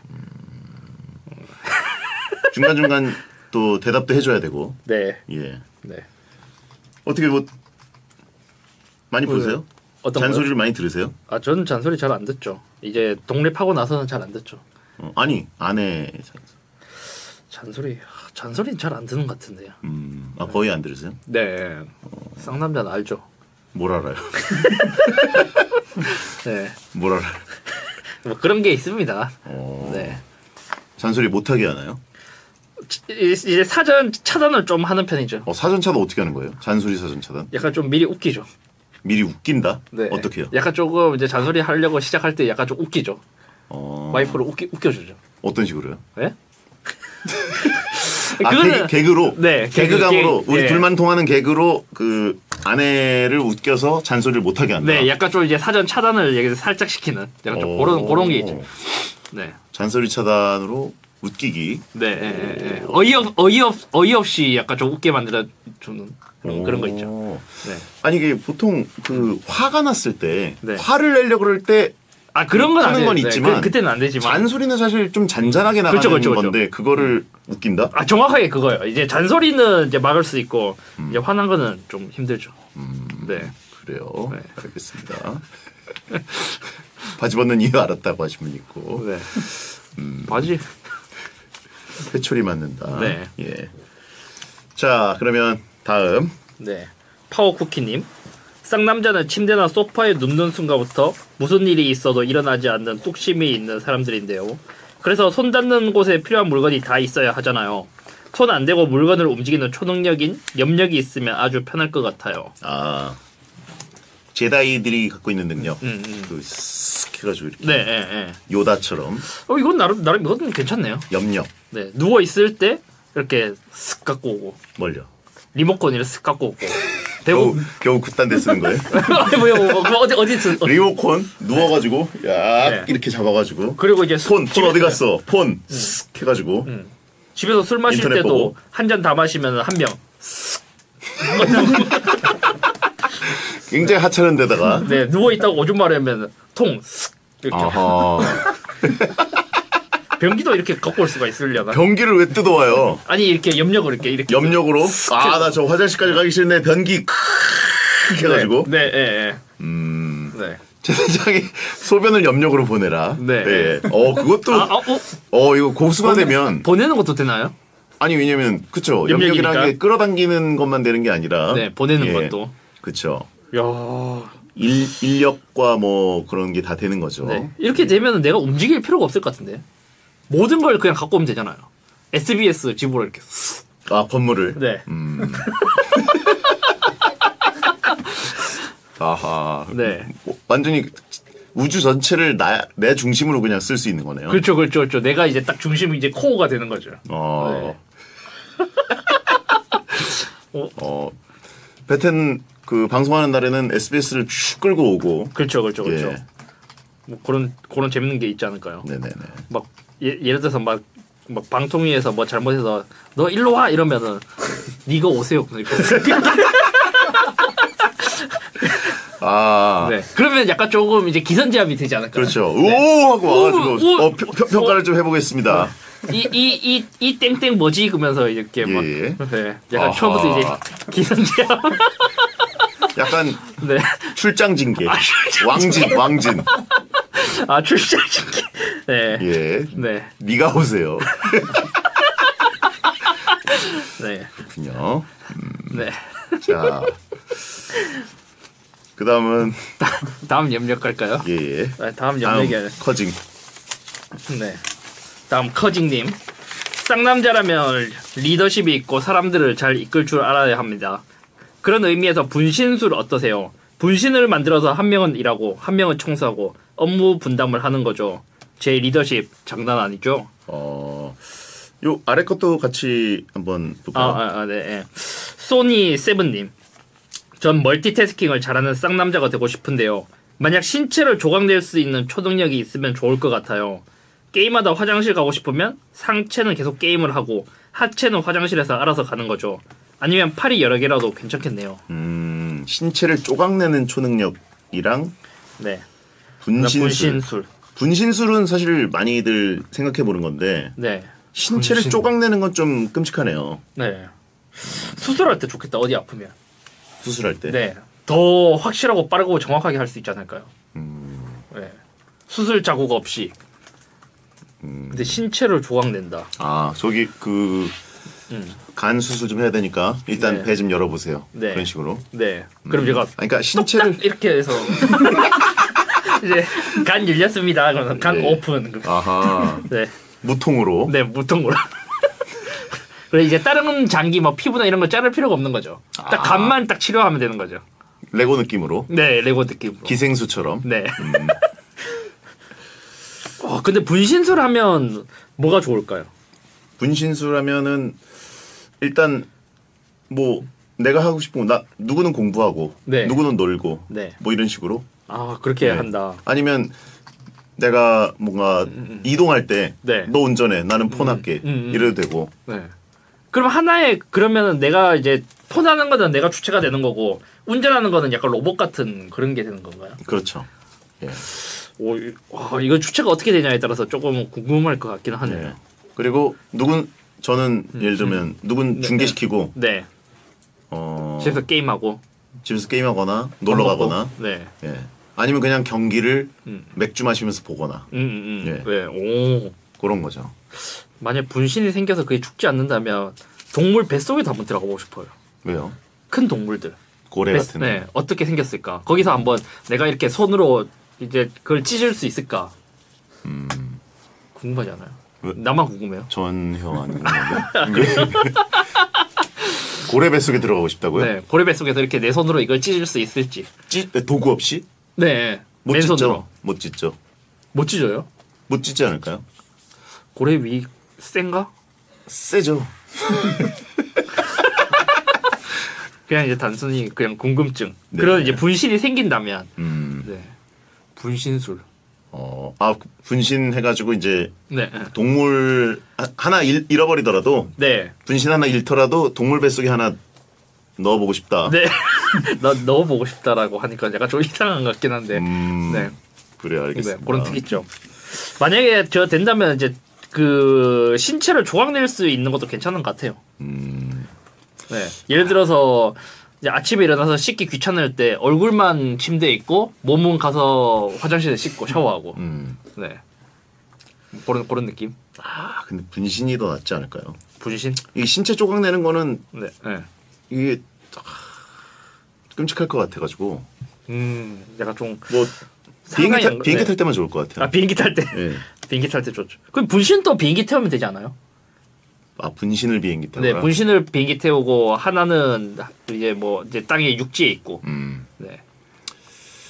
중간중간 또 대답도 해줘야 되고.
네.
예.
네.
어떻게 뭐 많이
뭐요?
보세요?
어떤
잔소리를 많이 들으세요?
아, 저는 잔소리 잘 안 듣죠. 이제 독립하고 나서는 잘 안 듣죠.
어, 아니 아내 잔소리.
잔소리, 아, 잔소리는 잘 안 듣는 것 같은데요.
음, 아 거의 안 들으세요?
네. 쌍남자는 알죠.
뭘 알아요?
네.
뭘 알아요?
뭐 그런 게 있습니다.
어,
네.
잔소리 못하게 하나요?
이- 이제 사전 차단을 좀 하는 편이죠.
어, 사전 차단 어떻게 하는 거예요? 잔소리 사전 차단?
약간 좀 미리 웃기죠.
미리 웃긴다?
네.
어떻게요?
약간 조금 이제 잔소리 하려고 시작할 때 약간 좀 웃기죠.
어,
와이프를 웃기, 웃겨주죠.
어떤 식으로요?
네?
아, 개그, 개그로?
네, 개그,
개그감으로
개그,
우리
예.
둘만 통하는 개그로 그 아내를 웃겨서 잔소리를 못하게 한다.
네, 약간 좀 이제 사전 차단을 얘기 살짝 시키는 약간 좀
오.
그런 그런 게 있죠. 네,
잔소리 차단으로 웃기기.
네, 예, 예, 예. 어이없 어이없 어이없이 약간 좀 웃게 만들어 주는 그런, 그런 거 있죠.
오.
네.
아니 이게 보통 그 화가 났을 때
네.
화를 내려고 그럴 때
아 그런 건 안
하는
돼요.
건
네,
있지만
그, 그때는 안 되지만.
잔소리는 사실 좀 잔잔하게 나가는
그쵸, 그쵸, 그쵸.
건데 그거를 웃긴다?
아 정확하게 그거예요. 이제 잔소리는 이제 막을 수 있고
음.
이제 화난 거는 좀 힘들죠. 네.
그래요.
네.
알겠습니다. 바지 벗는 이유 알았다고 하신 분 있고
네. 바지.
회초리 맞는다.
네.
예. 자 그러면 다음
네. 파워쿠키님. 쌍남자는 침대나 소파에 눕는 순간부터 무슨 일이 있어도 일어나지 않는 뚝심이 있는 사람들인데요. 그래서 손 닿는 곳에 필요한 물건이 다 있어야 하잖아요. 손 안 대고 물건을 움직이는 초능력인 염력이 있으면 아주 편할 것 같아요.
아 제다이들이 갖고 있는 능력.
음, 음.
그 쓱 해가지고 이렇게
네, 예, 예.
요다처럼
어, 이건 나름, 나름, 이건 괜찮네요.
염력
네. 누워있을 때 이렇게 쓱 갖고 오고,
멀려.
리모컨을 쓱 갖고 오고,
겨우
배고,
겨우 그딴 데 쓰는 거예요?
뭐요, 뭐, 뭐, 어디, 어디, 쓰- 어,
리모컨 누워가지고 야
네.
이렇게 잡아가지고
그리고 이제
폰, 폰
집에-
어디 갔어? 폰 쓱 해가지고
음. 집에서 술 마실
인터넷
때도
보고.
한 잔 다 마시면 한 병.
굉장히 하찮은 데다가
네, 누워 있다고 오줌 마려면 통 쓱 이렇게
아하
변기도 이렇게 갖고 올 수가 있으려나?
변기를 왜 뜯어와요?
아니 이렇게 염력을 이렇게 이렇게
염력으로 아 나 저 화장실까지 가기 싫네 변기 크 해가지고
네, 네, 네,
음
네.
제사장이 소변을 염력으로 보내라.
네.
예. 어 그것도
아, 아, 어?
어 이거 고수가 되면
보내는 것도 되나요?
아니 왜냐면 그쵸
염력이니까.
염력이라는 게 끌어당기는 것만 되는 게 아니라
네, 보내는
예.
것도.
그쵸
야,
일 인력과 뭐 그런 게 다 되는 거죠.
네. 이렇게 되면 내가 움직일 필요가 없을 것 같은데. 모든 걸 그냥 갖고 오면 되잖아요. 에스비에스 집으로 이렇게.
아 건물을.
네.
음. 아하.
네.
뭐, 완전히 우주 전체를 나, 내 중심으로 그냥 쓸 수 있는 거네요.
그렇죠, 그렇죠, 그렇죠. 내가 이제 딱 중심이 이제 코어가 되는 거죠.
어.
네.
어. 베텐 그 방송하는 날에는 에스비에스를 쭉 끌고 오고.
그렇죠, 그렇죠, 그렇죠.
예.
뭐 그런 그런 재밌는 게 있지 않을까요?
네네네.
막 예, 예를 들어서 막, 막 방통위에서 뭐 잘못해서 너 일로 와 이러면은 네가 오세요.
아.
네. 그러면 약간 조금 이제 기선제압이 되지 않을까요?
그렇죠.
네.
오 하고 와가지고
오, 오.
어, 평, 평, 평가를 좀 해보겠습니다.
이 이 이 이 땡땡 뭐지? 그러면서 이렇게 막
예.
네. 약간
아하.
처음부터 이제 기선제압.
약간
네.
출장 징계.
아, 출장
왕진 왕진.
아 출장 징계. 네.
예.
네.
네가 오세요.
네.
그렇군요.
네.
자. 그 다음은
다음 염력 갈까요?
예. 예.
네, 다음
다음
염력이
커징.
네. 다음 커징님. 쌍남자라면 리더십이 있고 사람들을 잘 이끌 줄 알아야 합니다. 그런 의미에서 분신술 어떠세요? 분신을 만들어서 한 명은 일하고 한 명은 청소하고 업무 분담을 하는 거죠. 제 리더십 장난 아니죠?
어. 요 아래 것도 같이 한번
아,
볼까요?
아, 아 네. 예. 소니 세븐님. 전 멀티태스킹을 잘하는 쌍남자가 되고 싶은데요. 만약 신체를 조각낼 수 있는 초능력이 있으면 좋을 것 같아요. 게임하다 화장실 가고 싶으면 상체는 계속 게임을 하고 하체는 화장실에서 알아서 가는 거죠. 아니면 팔이 여러 개라도 괜찮겠네요.
음, 신체를 쪼각내는 초능력이랑
네.
분신술.
분신술.
분신술은 사실 많이들 생각해 보는 건데
네.
신체를
분신.
쪼각내는 건 좀 끔찍하네요.
네. 수술할 때 좋겠다. 어디 아프면.
수술할 때.
네. 더 확실하고 빠르고 정확하게 할 수 있지 않을까요?
음,
네. 수술 자국 없이.
음.
근데 신체를 조각낸다.
아, 저기 그 간
음.
수술 좀 해야 되니까 일단
네.
배 좀 열어보세요.
네.
그런 식으로.
네. 그럼 제가
아니, 그러니까 신체를
뚝딱 이렇게 해서 이제 간 열렸습니다. 그러면 간
네.
오픈.
아하
네.
무통으로.
네, 무통으로. 그래 이제 다른 장기 뭐 피부나 이런 거 자를 필요가 없는 거죠. 딱
아.
간만 딱 치료하면 되는 거죠.
레고 느낌으로.
네, 레고 느낌으로.
기생수처럼.
네. 어, 근데 분신술 하면 뭐가 좋을까요?
분신술하면은 일단 뭐 내가 하고 싶은 거 나 누구는 공부하고
네.
누구는 놀고
네.
뭐 이런 식으로.
아, 그렇게
네.
한다.
아니면 내가 뭔가 이동할 때 너
네.
운전해 나는 폰 할게
음, 음.
이래도 되고.
네. 그럼 하나의 그러면은 내가 이제 폰하는 거는 내가 주체가 되는 거고 운전하는 거는 약간 로봇 같은 그런 게 되는 건가요?
그렇죠. 예.
오, 이- 와, 이거 주체가 어떻게 되냐에 따라서 조금 궁금할 것 같기는 하네요.
네. 그리고 누군 저는 예를 들면 누군
네,
중계시키고
네.
어
집에서 게임하고
집에서 게임하거나 놀러
밥 먹고.
가거나
네.
예. 아니면 그냥 경기를
음.
맥주 마시면서 보거나
음, 음, 음.
예.
네. 오.
그런 거죠.
만약 분신이 생겨서 그게 죽지 않는다면 동물 뱃속에도 한번 들어가 보고 싶어요.
왜요?
큰 동물들.
고래
뱃-
같은 거.
네. 어떻게 생겼을까? 거기서 한번 내가 이렇게 손으로 이제 그걸 찢을 수 있을까?
음.
궁금하지 않아요?
왜?
나만 궁금해요.
전혀 안 궁금한데. 고래 뱃속에 들어가고 싶다고요?
네. 고래 뱃속에서 이렇게 내 손으로 이걸 찢을 수 있을지.
찢 도구 없이?
네.
못
맨손으로.
찢죠. 못 찢죠.
못 찢어요?
못 찢지 않을까요?
고래 위 센가?
세죠.
그냥 이제 단순히 그냥 궁금증.
네.
그런 이제 분신이 생긴다면.
음.
네. 분신술.
어. 아 분신해가지고 이제
네. 네.
동물 하- 하나 잃, 잃어버리더라도
네.
분신 하나 잃더라도 동물 뱃속에 하나 넣어보고 싶다.
네. 너 넣어보고 싶다라고 하니까 약간 좀 이상한 것 같긴 한데.
음.
네.
그래
네.
알겠습니다.
그런 특이점. 만약에 저 된다면 이제 그 신체를 조각낼 수 있는 것도 괜찮은 것 같아요.
음.
네. 예를 들어서 이제 아침에 일어나서 씻기 귀찮을 때 얼굴만 침대에 있고 몸은 가서 화장실에 씻고 샤워하고.
음.
네. 그런 그런 느낌.
아 근데 분신이 더 낫지 않을까요?
분신.
이 신체 조각내는 거는
네. 네.
이게 아, 끔찍할 것 같아가지고
음. 약간 좀
뭐 비행기,
상당히
타,
안-
비행기
네.
탈 때만 좋을 것 같아요.
아 비행기 탈 때.
예.
비행기 탈 때 좋죠. 그럼 분신 또 비행기 태우면 되지 않아요?
아 분신을 비행기 타고.
네, 분신을 비행기 태우고 하나는 이제 뭐 이제 땅에 육지에 있고.
음.
네.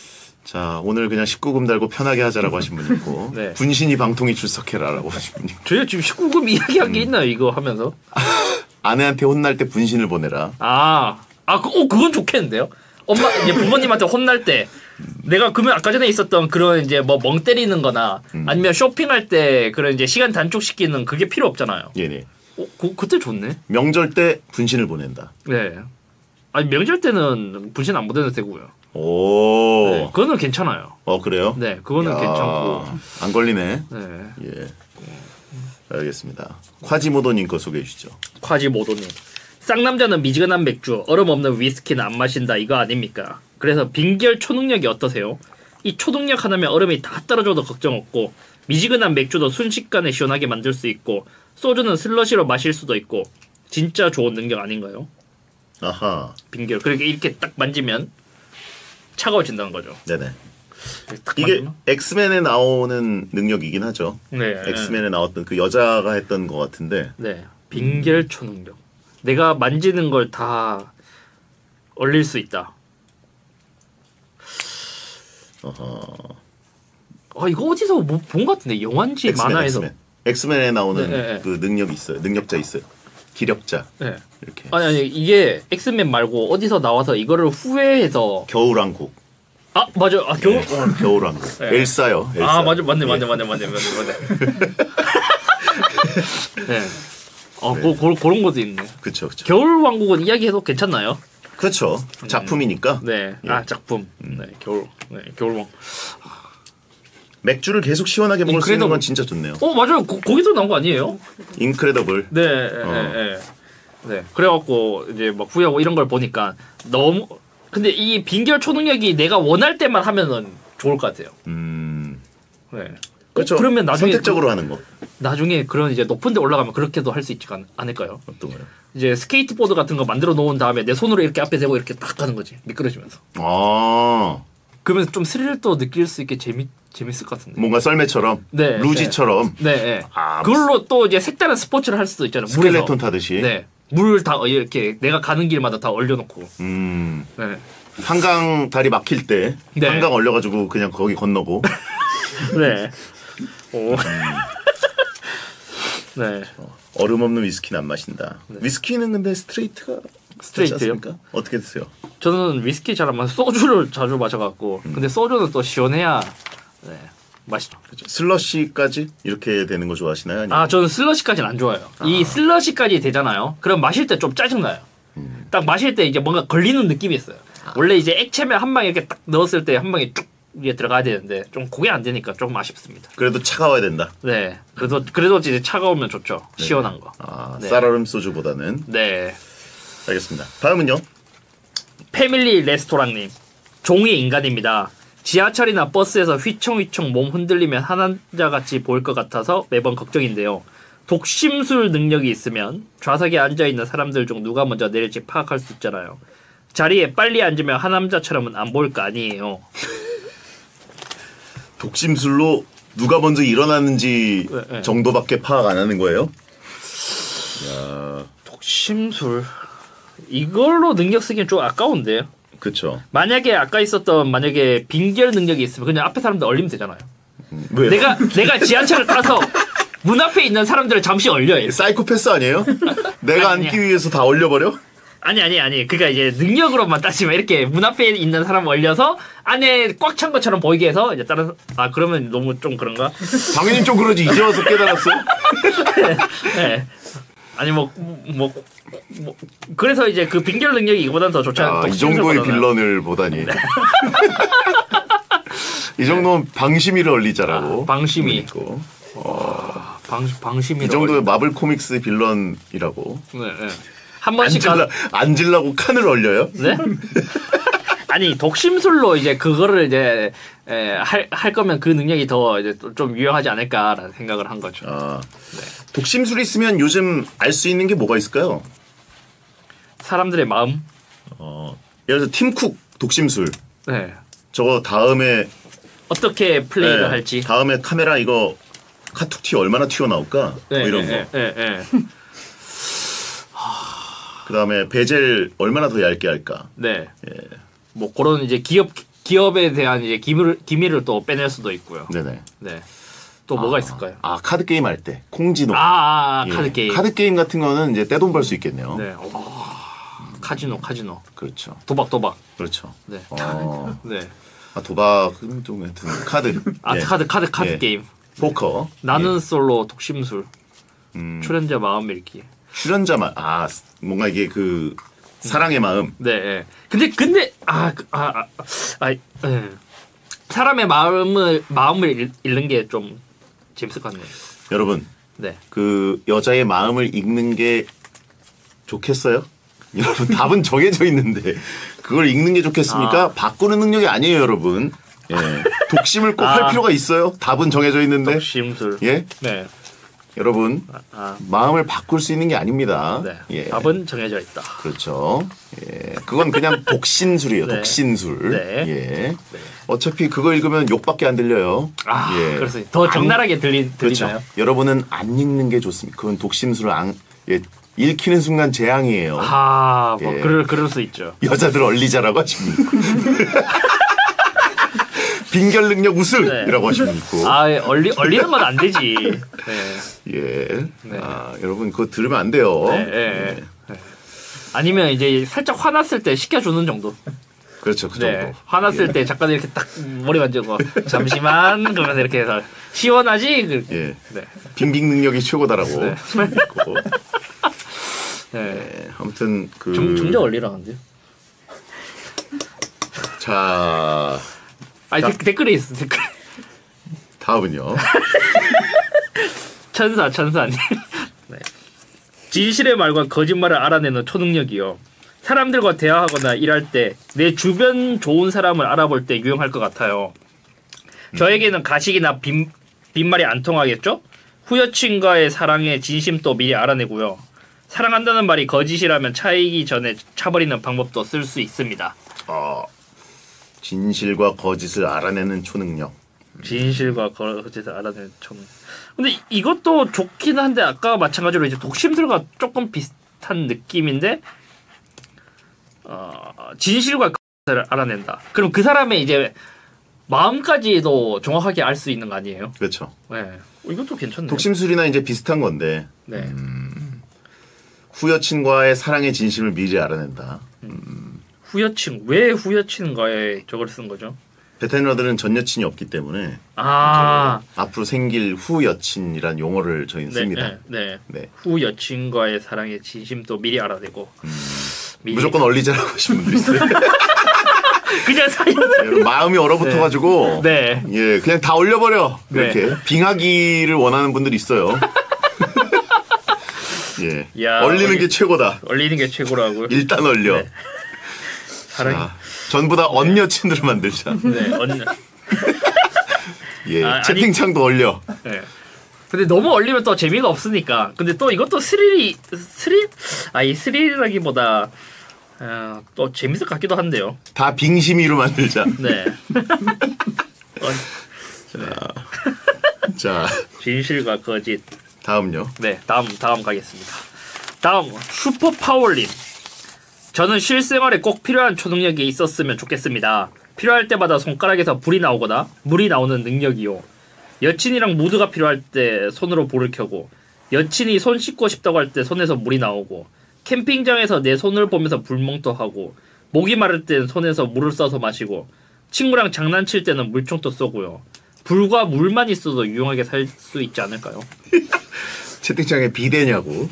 자, 오늘 그냥 십구 금 달고 편하게 하자라고 하신 분 있고
네.
분신이 방통이 출석해라라고 하신 분 있고
저희 지금 십구 금 이야기한
음.
게 있나요 이거 하면서?
아내한테 혼날 때 분신을 보내라.
아, 아, 그, 어, 그건 좋겠는데요? 엄마, 이제 부모님한테 혼날 때, 내가 그러면 아까 전에 있었던 그런 이제 뭐 멍 때리는 거나 아니면 쇼핑할 때 그런 이제 시간 단축시키는 그게 필요 없잖아요.
예네.
어, 그, 그때 좋네.
명절 때 분신을 보낸다.
네. 아니, 명절 때는 분신 안 보내도 되고요.
오.
네, 그거는 괜찮아요.
어 그래요?
네, 그거는
야,
괜찮고.
안 걸리네.
네.
예. 알겠습니다. 콰지모도님 거 소개해 주시죠.
콰지모도님. 쌍남자는 미지근한 맥주, 얼음 없는 위스키는 안 마신다 이거 아닙니까? 그래서 빙결 초능력이 어떠세요? 이 초능력 하나면 얼음이 다 떨어져도 걱정 없고 미지근한 맥주도 순식간에 시원하게 만들 수 있고 소주는 슬러시로 마실 수도 있고 진짜 좋은 능력 아닌가요?
아하.
빙결. 그렇게 이렇게 딱 만지면 차가워진다는 거죠.
네네.
딱
이게
만지면?
엑스맨에 나오는 능력이긴 하죠.
네.
엑스맨에 나왔던 그 여자가 했던 것 같은데.
네. 빙결 초능력. 내가 만지는 걸 다 얼릴 수 있다.
어허.
아 이거 어디서 뭐 본 것 같은데 영화인지
엑스맨,
만화에서.
엑스맨. 엑스맨에 나오는
네, 네, 네.
그 능력이 있어요. 능력자 있어요. 기력자.
네.
이렇게.
아니 아니 이게 엑스맨 말고 어디서 나와서 이거를 후회해서
겨울왕국.
아 맞아 아 겨울
네, 겨울왕국.
네.
엘사요. 엘사.
아 맞아 맞네 맞네 맞네 맞네 맞네 맞네. 네. 어
네.
고, 고, 그런 것도 있네.
그쵸 그쵸.
겨울 왕국은 이야기해도 괜찮나요?
그렇죠. 작품이니까.
네.
예.
아 작품. 네 겨울 네 겨울 왕.
맥주를 계속 시원하게 먹을 수 있는
인크레더블.
건 진짜 좋네요.
어 맞아요 거, 거기서 나온 거 아니에요?
인크레더블.
네, 예,
어.
예, 예. 네. 그래갖고 이제 막 후회하고 이런 걸 보니까 너무 근데 이 빙결 초능력이 내가 원할 때만 하면은 좋을 것 같아요.
음.
네.
그렇죠.
어, 그러면 나중에
선택적으로 하는 거.
그, 나중에 그런 이제 높은데 올라가면 그렇게도 할 수 있지 않, 않을까요?
어떤 거요?
이제 스케이트보드 같은 거 만들어 놓은 다음에 내 손으로 이렇게 앞에 대고 이렇게 딱 가는 거지 미끄러지면서.
아.
그러면서 좀 스릴도 느낄 수 있게 재미 재밌을 것 같은데.
뭔가 썰매처럼.
네,
루지처럼.
네, 네.
아,
그걸로 또 이제 색다른 스포츠를 할 수도 있잖아요.
스켈레톤
물에서.
타듯이.
네. 물 다 이렇게 내가 가는 길마다 다 얼려놓고.
음.
네.
한강 다리 막힐 때
네.
한강 얼려가지고 그냥 거기 건너고.
네. 오. 네.
얼음 없는 위스키는 안 마신다. 위스키는 근데 스트레이트가
스트레이트요?
그렇지 않습니까? 어떻게 드세요?
저는 위스키 잘 안 마셔. 소주를 자주 마셔갖고.
음.
근데 소주는 또 시원해야 네. 맛있죠.
그렇죠. 슬러시까지 이렇게 되는 거 좋아하시나요? 아니면
아, 저는 슬러시까지는 안 좋아해요. 이 슬러시까지 되잖아요. 그럼 마실 때 좀 짜증나요.
음.
딱 마실 때 이제 뭔가 걸리는 느낌이 있어요. 원래 이제 액체면 한 방에 이렇게 딱 넣었을 때 한 방에 쭉 이게 들어가야 되는데 좀 그게 안 되니까 좀 아쉽습니다.
그래도 차가워야 된다.
네. 그래도 그래도 이제 차가우면 좋죠. 시원한 거.
아,
네.
쌀얼음 소주보다는.
네.
알겠습니다. 다음은요.
패밀리 레스토랑님. 종이 인간입니다. 지하철이나 버스에서 휘청휘청 몸 흔들리면 한남자같이 보일 것 같아서 매번 걱정인데요. 독심술 능력이 있으면 좌석에 앉아있는 사람들 중 누가 먼저 내릴지 파악할 수 있잖아요. 자리에 빨리 앉으면 한남자처럼은 안 보일 거 아니에요.
독심술로 누가 먼저 일어나는지
네, 네.
정도밖에 파악 안 하는 거예요? 야,
독심술 이걸로 능력 쓰기엔 좀 아까운데요.
그쵸.
만약에 아까 있었던 만약에 빙결 능력이 있으면 그냥 앞에 사람들 얼리면 되잖아요.
음, 왜?
내가 내가 지하철을 타서 문 앞에 있는 사람들을 잠시 얼려요.
사이코패스 아니에요? 내가
아니,
앉기 위해서 다 얼려버려?
아니 아니 아니 그러니까 이제 능력으로만 따지면 이렇게 문 앞에 있는 사람 얼려서 안에 꽉 찬 것처럼 보이게 해서 이제 다른 아 그러면 너무 좀 그런가?
당연히 좀 그러지. 이제 와서 깨달았어.
네. 아니 뭐 뭐 뭐, 그래서 이제 그 빙결 능력이 이거보다는 더 좋지 않나?
아, 이 정도의 빌런을 보다니. 이 정도면 방심이를 얼리자라고.
아, 방심이.
있고.
방 방심이
이 정도의 마블 코믹스 빌런이라고.
네, 네. 한 번씩
앉을라,
가...
앉으려고 칸을 얼려요?
네? 아니 독심술로 이제 그거를 이제 에, 할, 할 거면 그 능력이 더 이제 좀 유용하지 않을까라는 생각을 한 거죠.
아, 독심술이 있으면 요즘 알 수 있는 게 뭐가 있을까요?
사람들의 마음.
어, 예를 들어 팀쿡 독심술.
네.
저거 다음에
어떻게 플레이를
네,
할지.
다음에 카메라 이거 카툭 튀어 얼마나 튀어나올까?
네,
뭐 이런
네,
거.
네, 네.
그 다음에 베젤 얼마나 더 얇게 할까?
네.
예.
뭐 그런 이제 기업 기업에 대한 이제 기밀 기밀을 또 빼낼 수도 있고요.
네네.
네. 또 뭐가 있을까요?
아 카드 게임 할 때 콩지노.
아, 아, 아
예.
카드 게임.
카드 게임 같은 거는 이제 떼돈 벌 수 있겠네요.
네. 오, 카지노, 카지노.
그렇죠.
도박, 도박.
그렇죠.
네.
어,
네.
아, 도박은 좀 하여튼 카드.
아
예.
카드, 카드, 카드
예.
게임.
포커.
나는 솔로 독심술.
음,
출연자 마음 읽기.
출연자만 아 뭔가 이게 그 사랑의 마음.
네. 예. 근데 근데 아, 그, 아, 아, 아, 예. 사람의 마음을 마음을 읽, 읽는 게 좀 재밌을 것 같네요.
여러분
네.
그 여자의 마음을 읽는 게 좋겠어요? 여러분 답은 정해져 있는데 그걸 읽는 게 좋겠습니까?
아.
바꾸는 능력이 아니에요, 여러분. 예. 독심을 꼭 할
아.
필요가 있어요? 답은 정해져 있는데.
독심술.
예?
네.
여러분
아,
마음을 바꿀 수 있는 게 아닙니다.
네.
예.
답은 정해져 있다.
그렇죠. 예. 그건 그냥 독신술이에요.
네.
독신술.
네.
예. 어차피 그거 읽으면 욕밖에 안 들려요.
아,
예.
그래서 더 적나라하게 들리,
그렇죠.
들리나요?
여러분은 안 읽는 게 좋습니다. 그건 독심술을 안, 예. 읽히는 순간 재앙이에요.
아, 뭐
예.
그럴 그럴 수 있죠.
여자들 얼리자라고 하십니까? 빈결 능력 우승이라고
네.
하십니까?
아, 얼리 얼리는 건 안 되지. 네.
예.
네.
아, 여러분 그거 들으면 안 돼요.
네, 네, 네. 아니면 이제 살짝 화났을 때 시켜주는 정도.
그렇죠. 그 정도.
네. 화났을 때 잠깐 이렇게 딱 머리 만지고 잠시만 그러면서 이렇게 해서 시원하지? 그,
예.
네.
빙빙 능력이 최고다라고.
네.
있고.
네.
네, 아무튼 그
중 중저 얼리라는데요.
자,
아니
자.
댓- 댓글에 있어 댓글.
다음은요.
천사 천사님. 네. 진실의 말과 거짓말을 알아내는 초능력이요. 사람들과 대화하거나 일할 때 내 주변 좋은 사람을 알아볼 때 유용할 것 같아요. 저에게는 가식이나 빈, 빈말이 안 통하겠죠? 후여친과의 사랑의 진심도 미리 알아내고요. 사랑한다는 말이 거짓이라면 차이기 전에 차버리는 방법도 쓸 수 있습니다.
어, 진실과 거짓을 알아내는 초능력.
진실과 거짓을 알아내는 총. 근데 이- 이것도 좋긴 한데 아까 마찬가지로 이제 독심술과 조금 비슷한 느낌인데 어, 진실과 거짓을 알아낸다. 그럼 그 사람의 이제 마음까지도 정확하게 알 수 있는 거 아니에요?
그렇죠.
네. 어, 이것도 괜찮네요.
독심술이나 이제 비슷한 건데
네.
후여친과의 사랑의 진심을 미리 알아낸다.
후여친 왜 후여친과에 저걸 쓴 거죠?
베테너들은 전 여친이 없기 때문에
아,
앞으로 생길 후여친이란 용어를 저희는
네,
씁니다.
네, 네.
네.
후 여친과의 사랑의 진심도 미리 알아내고 미리-
무조건 얼리자라고 하시는 분도 있어요.
그냥 사연을
예, 마음이 얼어붙어가지고
네.
예 그냥 다 올려버려
네.
이렇게 빙하기를 원하는 분들이 있어요. 예
야,
얼리는
얼리-
게 최고다.
얼리는 게 최고라고요.
일단 얼려.
네. 사랑.
자, 전부 다 언 여친으로 만들자.
네. 언.
예
아, 아니-
채팅창도 얼려.
네. 근데 너무 얼리면 또 재미가 없으니까. 근데 또 이것도 스릴이 스릴? 아이 스릴이라기보다 어, 또 재밌을 것 같기도 한데요.
다 빙심이로 만들자.
네. 어,
자
진실과 거짓.
다음요.
네, 다음 다음 가겠습니다. 다음 슈퍼 파월님. 저는 실생활에 꼭 필요한 초능력이 있었으면 좋겠습니다. 필요할 때마다 손가락에서 불이 나오거나 물이 나오는 능력이요. 여친이랑 무드가 필요할 때 손으로 불을 켜고 여친이 손 씻고 싶다고 할 때 손에서 물이 나오고 캠핑장에서 내 손을 보면서 불멍도 하고 목이 마를 땐 손에서 물을 써서 마시고 친구랑 장난칠 때는 물총도 쏘고요. 불과 물만 있어도 유용하게 살 수 있지 않을까요?
채팅창에 비대냐고.